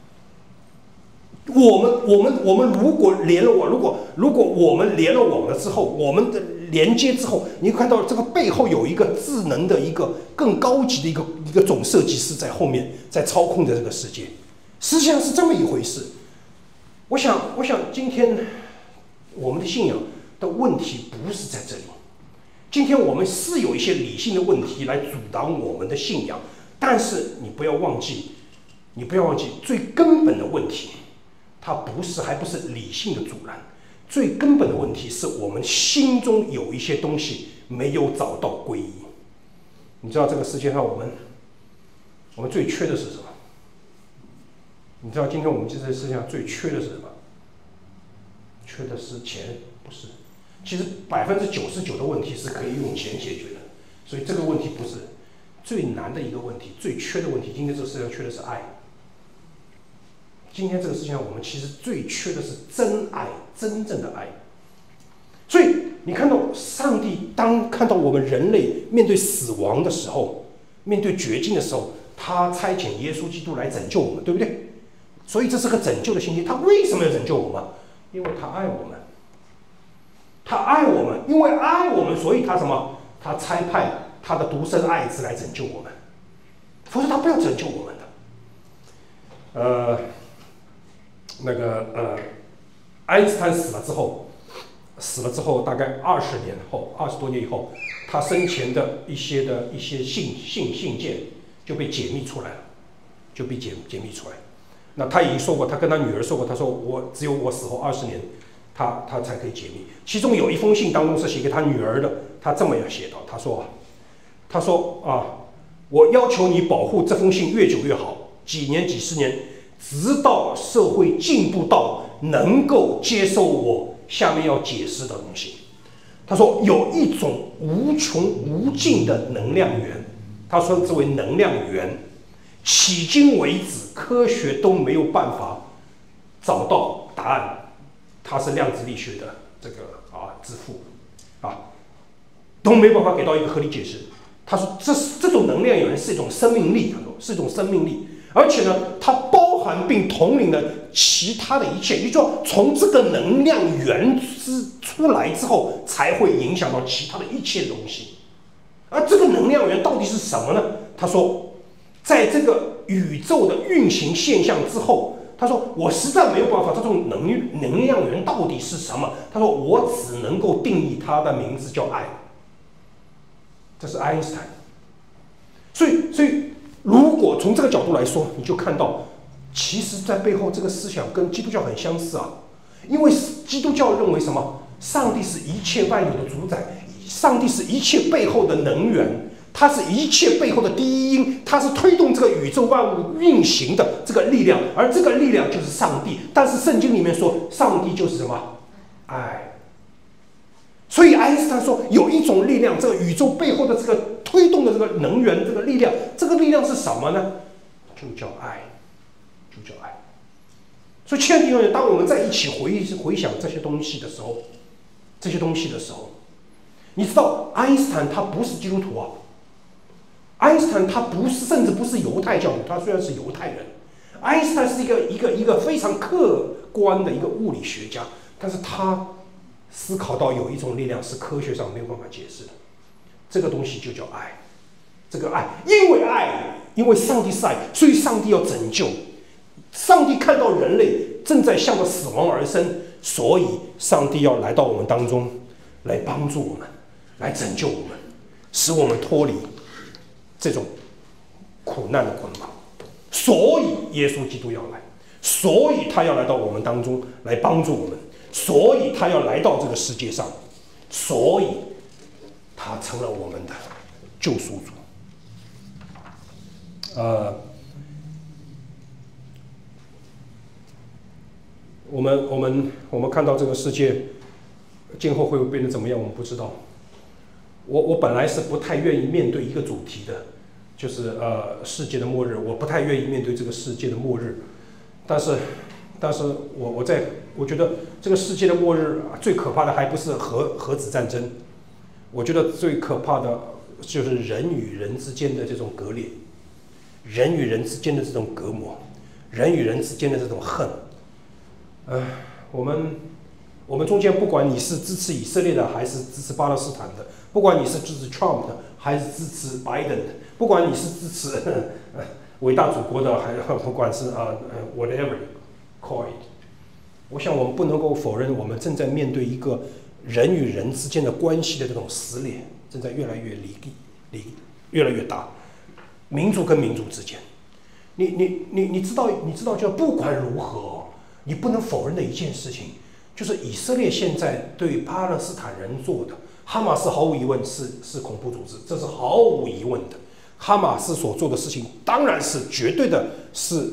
我们如果连了网，如果我们连了网了之后，我们的连接之后，你会看到这个背后有一个智能的一个更高级的一个总设计师在后面在操控着这个世界，实际上是这么一回事。我想今天我们的信仰的问题不是在这里。今天我们是有一些理性的问题来阻挡我们的信仰，但是你不要忘记最根本的问题，它还不是理性的阻拦。最根本的问题是我们心中有一些东西没有找到归依。你知道这个世界上我们最缺的是什么？你知道今天我们这个世界上最缺的是什么？缺的是钱，不是。其实99%的问题是可以用钱解决的，所以这个问题不是最难的一个问题，最缺的问题。今天这个世界上缺的是爱。今天这个世界上，我们其实最缺的是真爱，真正的爱。所以你看到上帝当看到我们人类面对死亡的时候，面对绝境的时候，他差遣耶稣基督来拯救我们，对不对？所以这是个拯救的信息。他为什么要拯救我们？因为他爱我们。他爱我们，因为爱我们，所以他什么？他差派他的独生爱子来拯救我们，否则他不要拯救我们的。爱因斯坦死了之后，大概20多年以后，他生前的一些信件就被解密出来了，那他已经说过，他跟他女儿说过，他说只有我死后20年，他才可以解密。其中有一封信当中是写给他女儿的，他这么样写道，他说我要求你保护这封信越久越好，几年几十年。直到社会进步到能够接受我下面要解释的东西。他说有一种无穷无尽的能量源，他说这为能量源，迄今为止科学都没有办法找到答案，它是量子力学的这个之父都没办法给到一个合理解释。他说这种能量源是一种生命力，他说是一种生命力，而且呢，它包含并统领了其他的一切，也就是说，从这个能量源出来之后，才会影响到其他的一切东西。而这个能量源到底是什么呢？他说，在这个宇宙的运行现象之后，他说我实在没有办法，这种能量源到底是什么？他说我只能够定义它的名字叫爱。这是爱因斯坦。所以如果从这个角度来说，你就看到，其实在背后这个思想跟基督教很相似啊。因为基督教认为什么？上帝是一切万有的主宰，上帝是一切背后的能源，他是一切背后的第一因，他是推动这个宇宙万物运行的这个力量，而这个力量就是上帝。但是圣经里面说，上帝就是什么？爱。 所以爱因斯坦说，有一种力量，这个宇宙背后的这个推动的这个能源，这个力量，这个力量是什么呢？就叫爱，就叫爱。所以，亲爱的弟兄们，当我们在一起回想这些东西的时候，你知道，爱因斯坦他不是基督徒啊。爱因斯坦他不是，甚至不是犹太教徒，他虽然是犹太人。爱因斯坦是一个非常客观的一个物理学家，但是他思考到有一种力量是科学上没有办法解释的，这个东西就叫爱。这个爱，因为上帝是爱，所以上帝要拯救。上帝看到人类正在向着死亡而生，所以上帝要来到我们当中，来帮助我们，来拯救我们，使我们脱离这种苦难的捆绑。所以耶稣基督要来，所以他要来到我们当中来帮助我们，所以他要来到这个世界上，所以他成了我们的救赎主。我们看到这个世界今后会变得怎么样，我们不知道。我本来是不太愿意面对一个主题的，就是世界的末日，我不太愿意面对这个世界的末日。但是我觉得这个世界的末日最可怕的还不是核子战争，我觉得最可怕的就是人与人之间的这种割裂，人与人之间的这种隔膜，人与人之间的这种恨。我们中间，不管你是支持以色列的，还是支持巴勒斯坦的，不管你是支持 Trump 的，还是支持 Biden 的，不管你是支持伟大祖国的，还不管是whatever call it， 我想我们不能够否认，我们正在面对一个人与人之间的关系的这种撕裂，正在越来越越来越大，民族跟民族之间，你知道，就不管如何，你不能否认的一件事情，就是以色列现在对巴勒斯坦人做的，哈马斯毫无疑问是恐怖组织，这是毫无疑问的。哈马斯所做的事情，当然是绝对的，是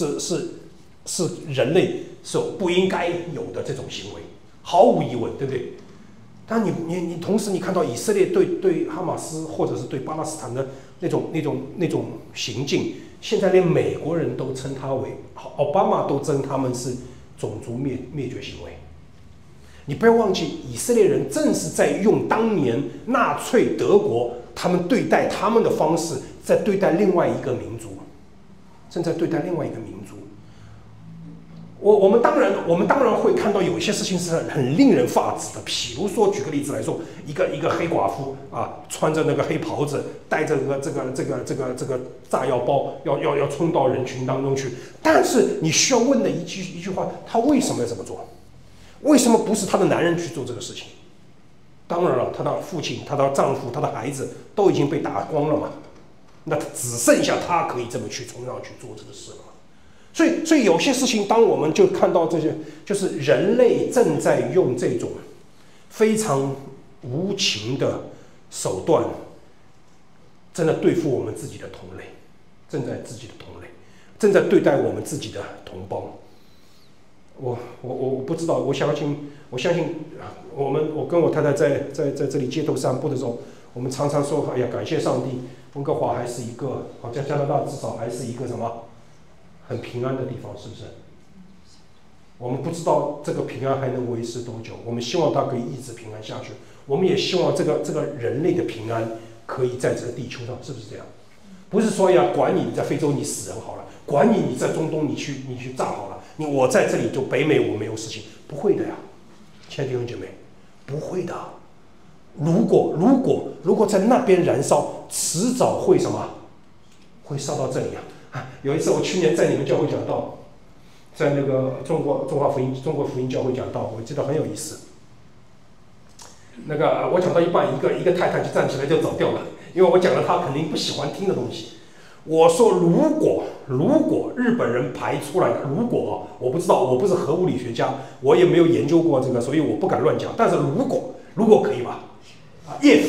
人类所不应该有的这种行为，毫无疑问，对不对？但你同时你看到以色列对哈马斯或者是对巴勒斯坦的那种行径，现在连美国人都称他为，奥巴马都称他们是种族灭绝行为。你不要忘记，以色列人正是在用当年纳粹德国他们对待他们的方式，在对待另外一个民族，正在对待另外一个民族。我们当然会看到有一些事情是很令人发指的，比如说举个例子来说，一个黑寡妇啊，穿着那个黑袍子，带着这个炸药包，要冲到人群当中去。但是你需要问的一句话，她为什么要这么做？为什么不是她的男人去做这个事情？当然了，她的父亲、她的丈夫、她的孩子都已经被打光了嘛，那只剩下她可以这么去冲上去做这个事了。所以有些事情，当我们就看到这些，就是人类正在用这种非常无情的手段，正在对付我们自己的同类，正在对待我们自己的同胞。我不知道，我相信，我跟我太太在这里街头散步的时候，我们常常说，哎呀，感谢上帝，温哥华还是一个，好像加拿大至少还是一个什么很平安的地方，是不是？我们不知道这个平安还能维持多久，我们希望它可以一直平安下去。我们也希望这个人类的平安可以在这个地球上，是不是这样？不是说呀，管你在非洲你死人好了，管你在中东你去炸好了，我在这里就北美我没有事情，不会的呀，亲爱的弟兄姐妹，不会的。如果在那边燃烧，迟早会什么？会烧到这里啊！有一次我去年在你们教会讲道，在那个中国福音教会讲道，我记得很有意思。那个我讲到一半，一个太太就站起来就走掉了，因为我讲了她肯定不喜欢听的东西。我说如果日本人排出来的，我不知道，我不是核物理学家，我也没有研究过这个，所以我不敢乱讲。但是如果可以吧？if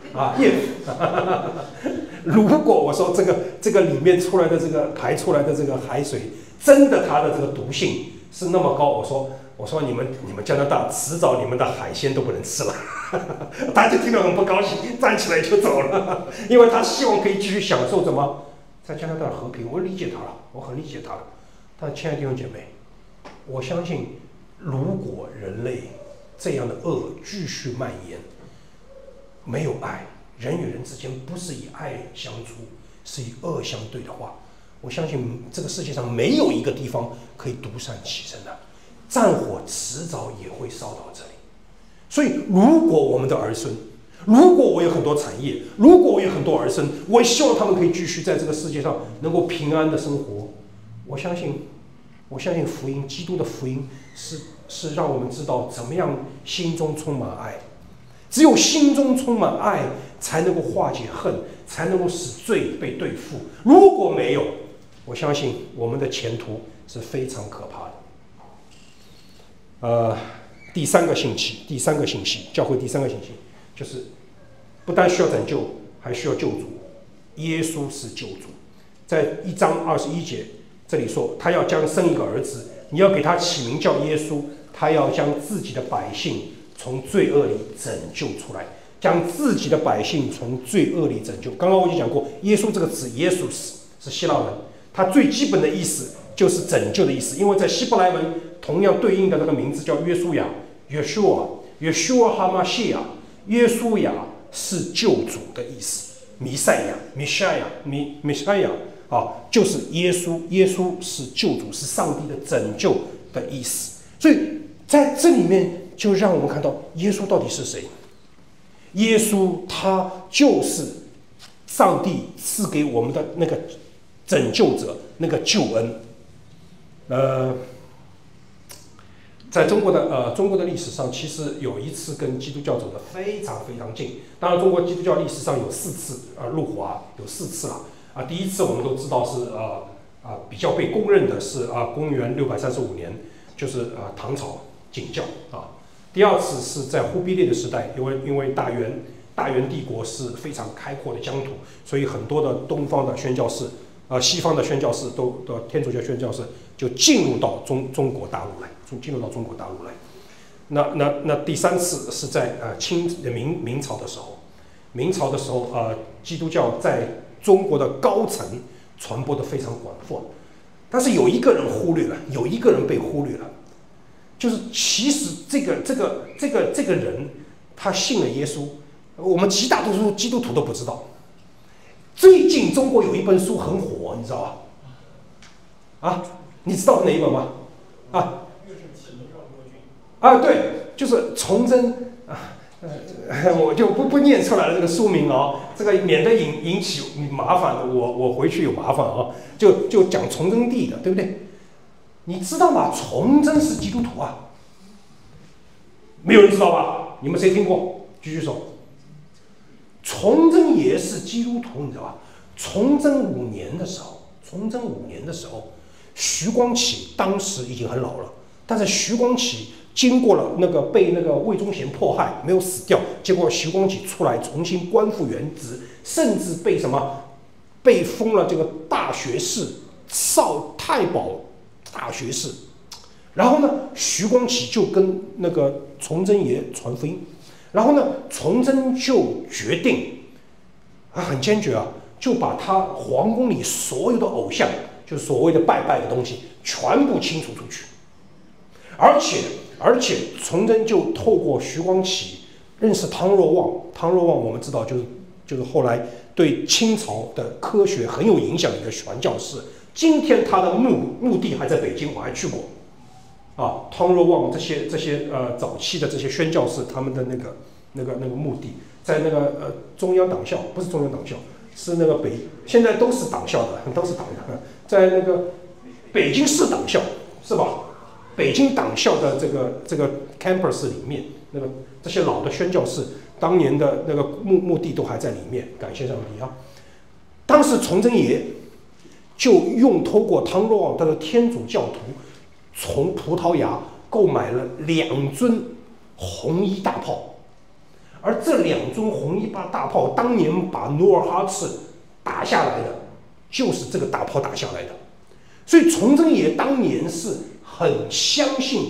如果我说这个里面出来的这个排出来的这个海水，真的它的这个毒性是那么高，我说我说你们加拿大迟早你们的海鲜都不能吃了，他就听得很不高兴，站起来就走了，因为他希望可以继续享受什么在加拿大的和平。我理解他了，我很理解他了。但亲爱的弟兄姐妹，我相信如果人类这样的恶继续蔓延，没有爱，人与人之间不是以爱相处，是以恶相对的话，我相信这个世界上没有一个地方可以独善其身的，战火迟早也会烧到这里。所以如果我们的儿孙，如果我有很多产业，如果我有很多儿孙，我也希望他们可以继续在这个世界上能够平安的生活。我相信福音，基督的福音是让我们知道怎么样心中充满爱。只有心中充满爱，才能够化解恨，才能够使罪被对付。如果没有，我相信我们的前途是非常可怕的。第三个信息，教会第三个信息就是不但需要拯救，还需要救主。耶稣是救主，在1章21节这里说，他要将生一个儿子，你要给他起名叫耶稣，他要将自己的百姓从罪恶里拯救出来，将自己的百姓从罪恶里拯救。刚刚我就讲过，耶稣这个词，耶稣是希腊文，它最基本的意思就是拯救的意思，因为在希伯来文同样对应的那个名字叫约书亚 ，Yeshua哈马西亚，约书亚是救主的意思，弥赛亚啊，就是耶稣，耶稣是救主，是上帝的拯救的意思。所以在这里面就让我们看到耶稣到底是谁。耶稣他就是上帝赐给我们的那个拯救者，那个救恩。在中国的历史上，其实有一次跟基督教走得非常非常近。当然，中国基督教历史上有4次入华，有4次了。第一次我们都知道是比较被公认的是公元635年，就是唐朝景教啊。第二次是在忽必烈的时代，因为大元帝国是非常开阔的疆土，所以很多的东方的宣教士，西方的宣教士都天主教宣教士就进入到中国大陆来，进入到中国大陆来。那第3次是在明朝的时候，基督教在中国的高层传播的非常广泛，但是有一个人被忽略了，就是其实这个人他信了耶稣，我们极大多数基督徒都不知道。最近中国有一本书很火，你知道吧？你知道哪一本吗？对，就是崇祯我就不念出来了这个书名这个免得引起麻烦，我回去有麻烦就讲崇祯帝的，对不对？你知道吗？崇祯是基督徒啊，没有人知道吧？你们谁听过？举举手。崇祯爷是基督徒，你知道吧？崇祯5年的时候，徐光启当时已经很老了，但是徐光启经过了被魏忠贤迫害，没有死掉，结果徐光启出来重新官复原职，甚至被封了这个大学士，少太保大学士。然后呢，徐光启就跟崇祯爷传福音，然后呢，崇祯就决定很坚决就把他皇宫里所有的偶像，就是所谓的拜的东西，全部清除出去。而且崇祯就透过徐光启认识汤若望我们知道就是后来对清朝的科学很有影响的一个传教士。今天他的墓地还在北京，我还去过汤若望这些早期的这些宣教士，他们的那个墓地在中央党校，不是中央党校，是现在都是党校的，都是党的，在北京市党校是吧？北京党校的这个 campus 里面，这些老的宣教士当年的墓地都还在里面，感谢上帝当时崇祯爷就透过汤若望的天主教徒，从葡萄牙购买了2尊红衣大炮，而这2尊红衣大炮当年把努尔哈赤打下来的，就是这个大炮打下来的。所以崇祯爷当年是很相信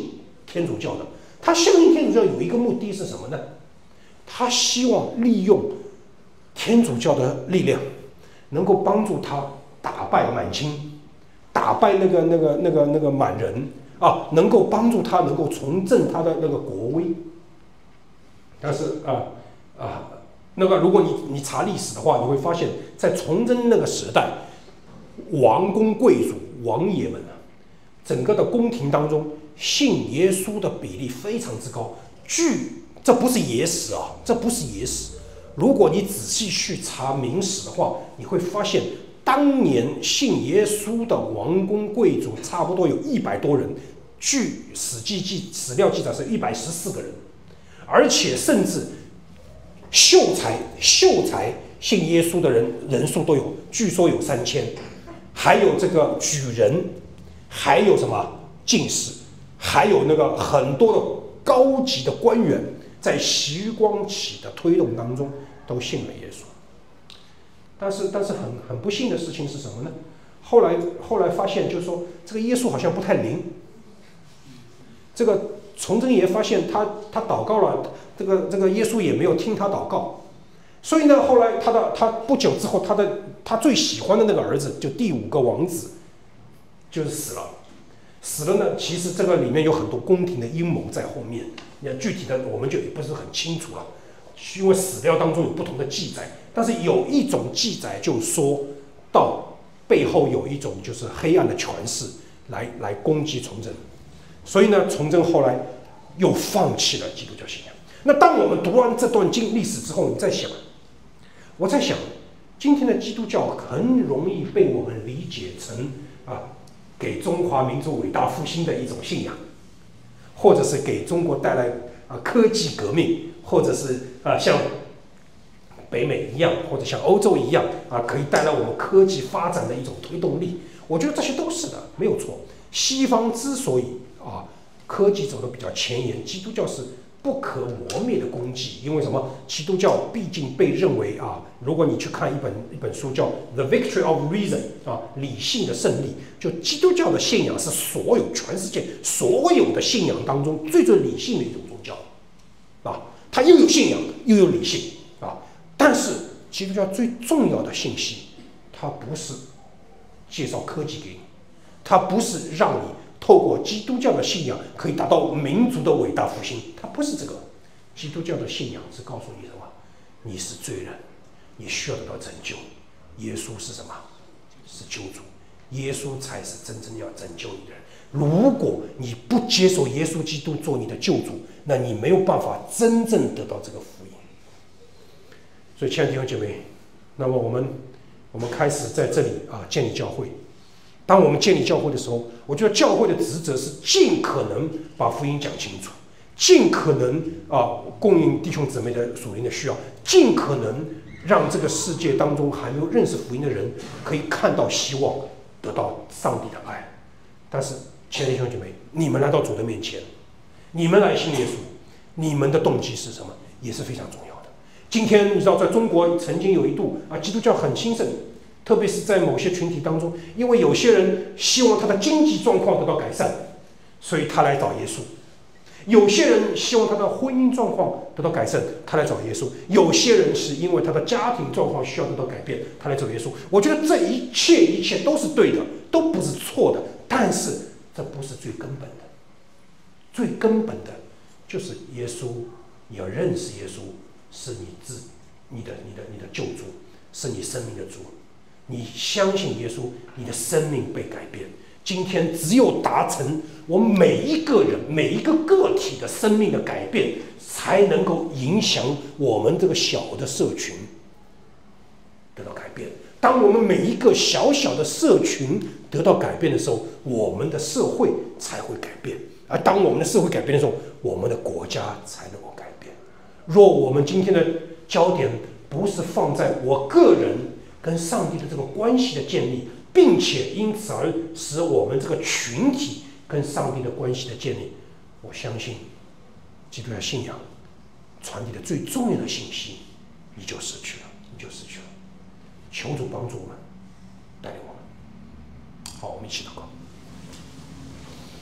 天主教的，他相信天主教有一个目的是什么呢？他希望利用天主教的力量，能够帮助他打败满清，打败那个满人啊，能够帮助他能够重振他的那个国威。但是如果你查历史的话，你会发现在崇祯那个时代，王公贵族、王爷们啊，整个的宫廷当中，信耶稣的比例非常之高。这不是野史啊，这不是野史。如果你仔细去查明史的话，你会发现，当年信耶稣的王公贵族差不多有100多人，据史料记载是114个人，而且甚至秀才信耶稣的人数都有，据说有3000，还有这个举人，还有什么进士，还有那个很多的高级的官员，在习光启的推动当中都信了耶稣。但是很不幸的事情是什么呢？后来发现，就是说这个耶稣好像不太灵。这个崇祯爷发现他祷告了，这个耶稣也没有听他祷告，所以呢，后来他不久之后，他最喜欢的那个儿子，就第5个王子，就是死了。死了呢，其实这个里面有很多宫廷的阴谋在后面，那具体的我们就也不是很清楚了，因为史料当中有不同的记载，但是有一种记载就说到背后有一种就是黑暗的权势来攻击崇祯，所以呢，崇祯后来又放弃了基督教信仰。那当我们读完这段历史之后，我在想，今天的基督教很容易被我们理解成给中华民族伟大复兴的一种信仰，或者是给中国带来科技革命，或者是像北美一样，或者像欧洲一样可以带来我们科技发展的一种推动力。我觉得这些都是的，没有错。西方之所以科技走得比较前沿，基督教是不可磨灭的功绩。因为什么？基督教毕竟被认为如果你去看一本书叫《The Victory of Reason》理性的胜利，就基督教的信仰是全世界所有的信仰当中最理性的一种宗教它又有信仰又有理性但是基督教最重要的信息，它不是介绍科技给你，它不是让你透过基督教的信仰可以达到民族的伟大复兴，它不是这个。基督教的信仰是告诉你什么？你是罪人，你需要得到拯救。耶稣是什么？是救主，耶稣才是真正要拯救你的人。如果你不接受耶稣基督做你的救主，那你没有办法真正得到这个福音。所以，亲爱的弟兄姐妹，那么我们开始在这里建立教会。当我们建立教会的时候，我觉得教会的职责是尽可能把福音讲清楚，尽可能供应弟兄姊妹的属灵的需要，尽可能让这个世界当中还没有认识福音的人可以看到希望，得到上帝的爱。但是，亲爱的弟兄姐妹，你们来到主的面前，你们来信耶稣，你们的动机是什么？也是非常重要的。今天你知道，在中国曾经有一度基督教很兴盛。特别是在某些群体当中，因为有些人希望他的经济状况得到改善，所以他来找耶稣；有些人希望他的婚姻状况得到改善，他来找耶稣；有些人是因为他的家庭状况需要得到改变，他来找耶稣。我觉得这一切都是对的，都不是错的，但是这不是最根本的。最根本的就是耶稣，你要认识耶稣是你的救主，是你生命的主。你相信耶稣，你的生命被改变。今天只有达成我们每一个人、每一个个体的生命的改变，才能够影响我们这个小的社群得到改变。当我们每一个小小的社群得到改变的时候，我们的社会才会改变。而当我们的社会改变的时候，我们的国家才能够改变。若我们今天的焦点不是放在我个人跟上帝的这个关系的建立，并且因此而使我们这个群体跟上帝的关系的建立，我相信基督教信仰传递的最重要的信息，你就失去了。求主帮助我们，带领我们。好，我们一起祷告。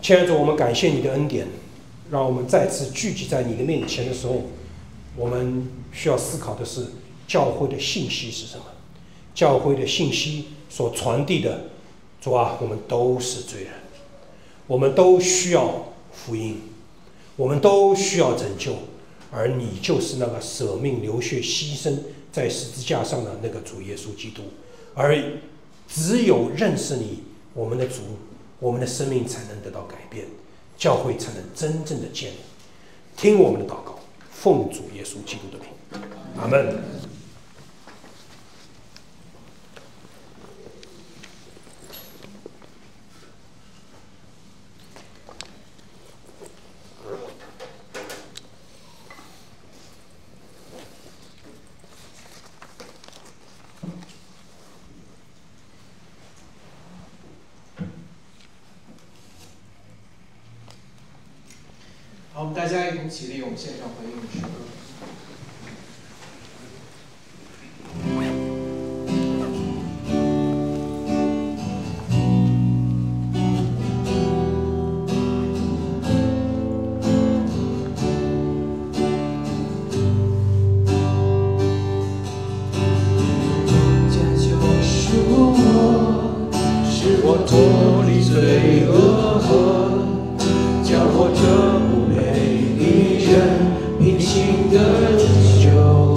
亲爱的主，我们感谢你的恩典，让我们再次聚集在你的面前的时候，我们需要思考的是教会的信息是什么？教会的信息所传递的，主啊，我们都是罪人，我们都需要福音，我们都需要拯救，而你就是那个舍命流血牺牲在十字架上的那个主耶稣基督，而只有认识你，我们的主，我们的生命才能得到改变，教会才能真正的建立。听我们的祷告，奉主耶稣基督的名，阿们。 好，我们大家一同起立，我们献上回应诗歌。脱离罪恶河，叫我这不配的人平行的救。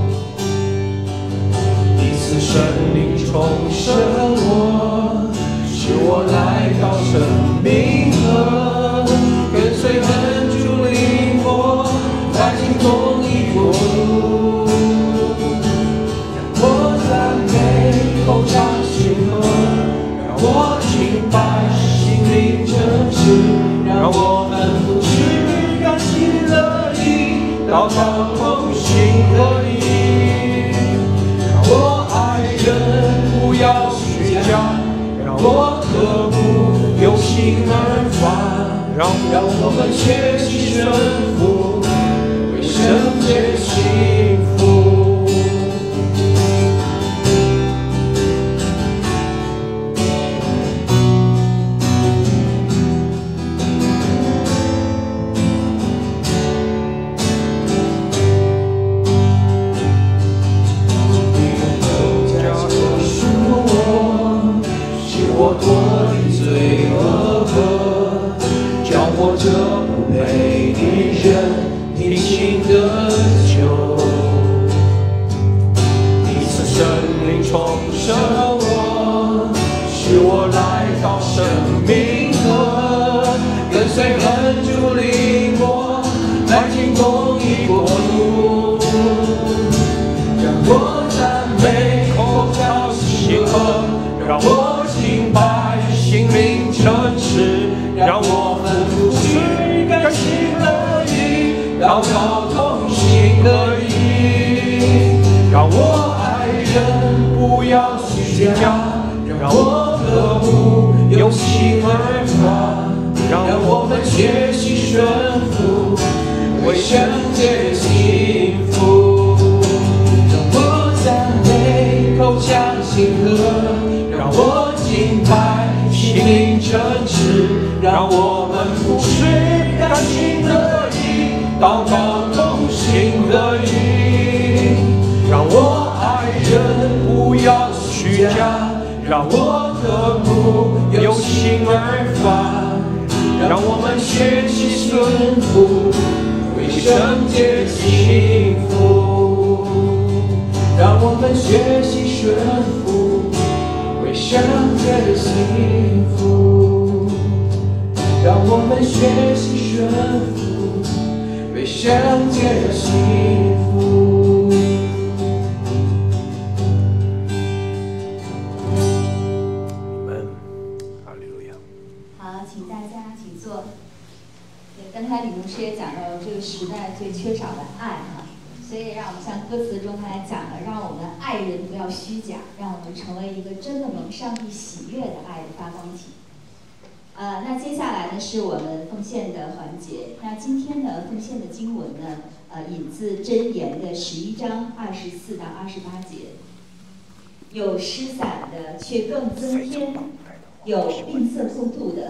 一次生灵重生我，使我来到生命河，跟随恩主领我，来进公义国度。让我赞美口唱心和，让我敬拜心灵真实，让我们不是甘心乐意，祷告同心合一。让我爱人不要虚假，让我渴慕有心而发，让我们学习顺服，为圣洁幸福。我脱离罪恶河，叫我这不配的人平行的救。一次生灵重生我，使我来到生命河，跟随恩主领我，来进公义国度。让我赞美口叫心和，让我敬拜心灵真实，让我们不是甘心乐意，祷告同心合一。让我爱人不要虚假，让我渴慕有心而发，让我们学习顺服，为圣洁幸福。让我赞美口唱心和，让我敬拜心灵真实，让我们不是甘心乐意，祷告同心合一。让我爱人不要虚假，让我渴慕有心而发，让我们学习顺服，为圣洁幸福。让我们学习顺服，为圣洁的幸福。让我们学习顺服，为圣洁的幸福。 哈利路亚。 好，请大家请坐。刚才李牧师也讲到这个时代最缺少的爱哈。所以，让我们像歌词中他来讲的，让我们爱人不要虚假，让我们成为一个真的蒙上帝喜悦的爱的发光体。那接下来呢是我们奉献的环节。那今天呢奉献的经文呢，引自箴言的11章24到28节。有施散的却更增添，有吝啬过度的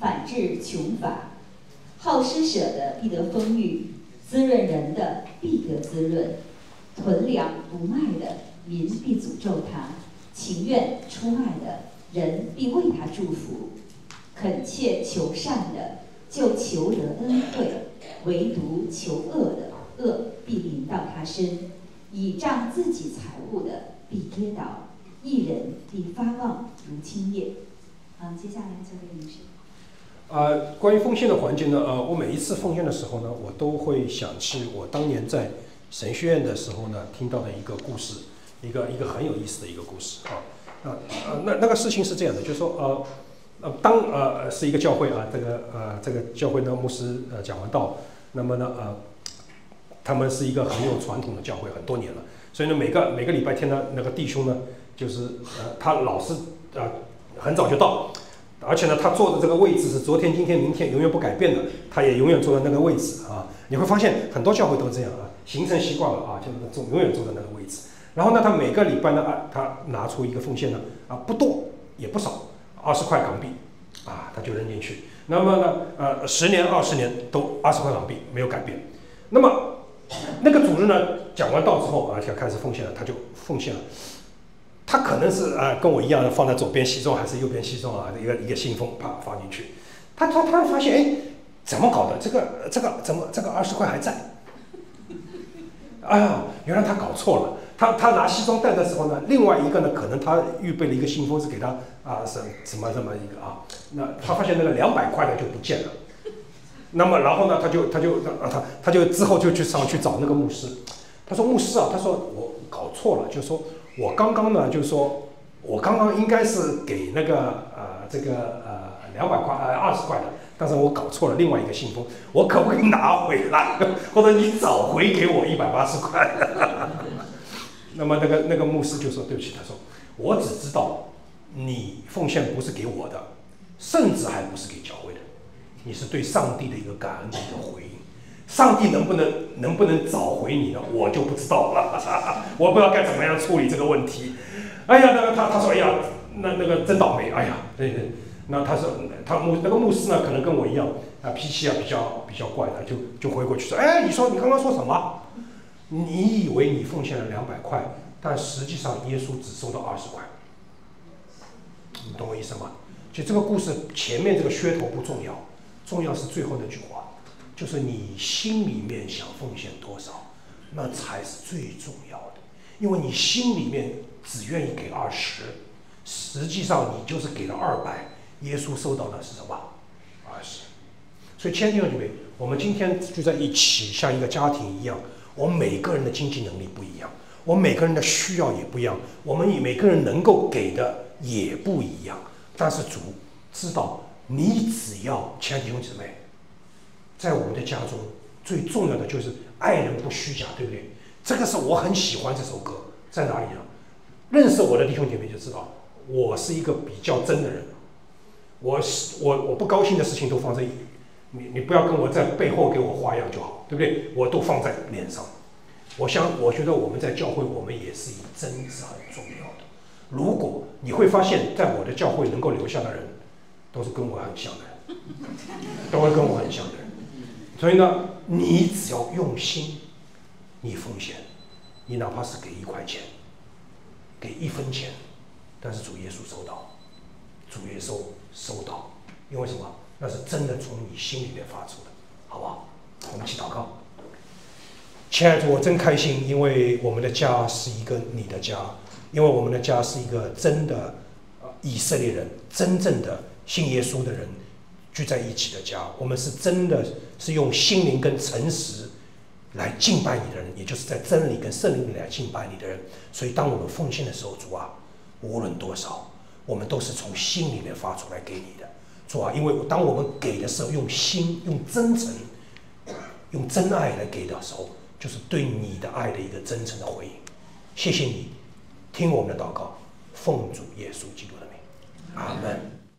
反治穷乏。好施舍的必得丰裕，滋润人的必得滋润。囤粮不卖的，民必诅咒他；情愿出卖的，人必为他祝福。恳切求善的，就求得恩惠；唯独求恶的，恶必临到他身。倚仗自己财物的，必跌倒；一人必发旺如青叶。接下来交给女士。 关于奉献的环节呢，我每一次奉献的时候呢，我都会想起我当年在神学院的时候呢，听到的一个故事，一个很有意思的一个故事啊。那个事情是这样的，就是说是一个教会啊，这个教会呢，牧师讲完道，那么呢他们是一个很有传统的教会，很多年了，所以呢每个礼拜天呢，那个弟兄呢，就是他老是很早就到。而且呢，他坐的这个位置是昨天、今天、明天永远不改变的，他也永远坐在那个位置啊。你会发现很多教会都这样啊，形成习惯了啊，就永远坐在那个位置。然后呢，他每个礼拜呢，他拿出一个奉献呢，不多也不少，20块港币啊，他就扔进去。那么呢，10年、20年都20块港币没有改变。那么那个主日呢，讲完道之后啊，就开始奉献了，他就奉献了。他可能是跟我一样放在左边西装还是右边西装啊，一个信封啪放进去，他突然发现，哎，怎么搞的？这个怎么这个20块还在？哎呀，原来他搞错了。他拿西装袋的时候呢，另外一个呢，可能他预备了一个信封是给他什么一个啊，那他发现那个200块的就不见了。那么然后呢，他就之后就上去找那个牧师，他说牧师啊，他说我搞错了，就是说。我刚刚呢，就是说，我刚刚应该是给那个200块20块的，但是我搞错了另外一个信封，我可不可以拿回来，或者你找回给我180块？那么那个牧师就说对不起，他说我只知道你奉献不是给我的，甚至还不是给教会的，你是对上帝的一个感恩的一个回应。上帝能不能找回你呢？我就不知道了，我不知道该怎么样处理这个问题。哎呀，他说，哎呀，那个真倒霉，哎呀，对，那他说那个牧师呢，可能跟我一样脾气比较怪的，就回过去说，哎，你刚刚说什么？你以为你奉献了200块，但实际上耶稣只收到20块，你懂我意思吗？就这个故事前面这个噱头不重要，重要是最后那句话。就是你心里面想奉献多少，那才是最重要的。因为你心里面只愿意给20，实际上你就是给了200，耶稣收到的是什么？20。所以亲爱的弟兄姐妹，我们今天聚在一起，像一个家庭一样，我们每个人的经济能力不一样，我们每个人的需要也不一样，我们每个人能够给的也不一样。但是主知道，你只要，亲爱的弟兄姊妹。在我们的家中，最重要的就是爱人不虚假，对不对？这个是我很喜欢这首歌，在哪里呢？认识我的弟兄姐妹就知道，我是一个比较真的人。我不高兴的事情都放在你不要跟我在背后给我花样就好，对不对？我都放在脸上。我觉得我们在教会，我们也是以真是很重要的。如果你会发现，在我的教会能够留下的人，都是跟我很像的人，都会跟我很像的人。所以呢，你只要用心，你奉献，你哪怕是给1块钱，给1分钱，但是主耶稣收到，主耶稣收到，因为什么？那是真的从你心里面发出的，好不好？我们一起祷告。亲爱的主，我真开心，因为我们的家是一个你的家，因为我们的家是一个真的以色列人，真正的信耶稣的人聚在一起的家，我们是真的是用心灵跟诚实来敬拜你的人，也就是在真理跟圣灵里来敬拜你的人。所以当我们奉献的时候，主啊，无论多少，我们都是从心里面发出来给你的。主啊，因为当我们给的时候，用心、用真诚、用真爱来给的时候，就是对你的爱的一个真诚的回应。谢谢你，听我们的祷告，奉主耶稣基督的名，阿门。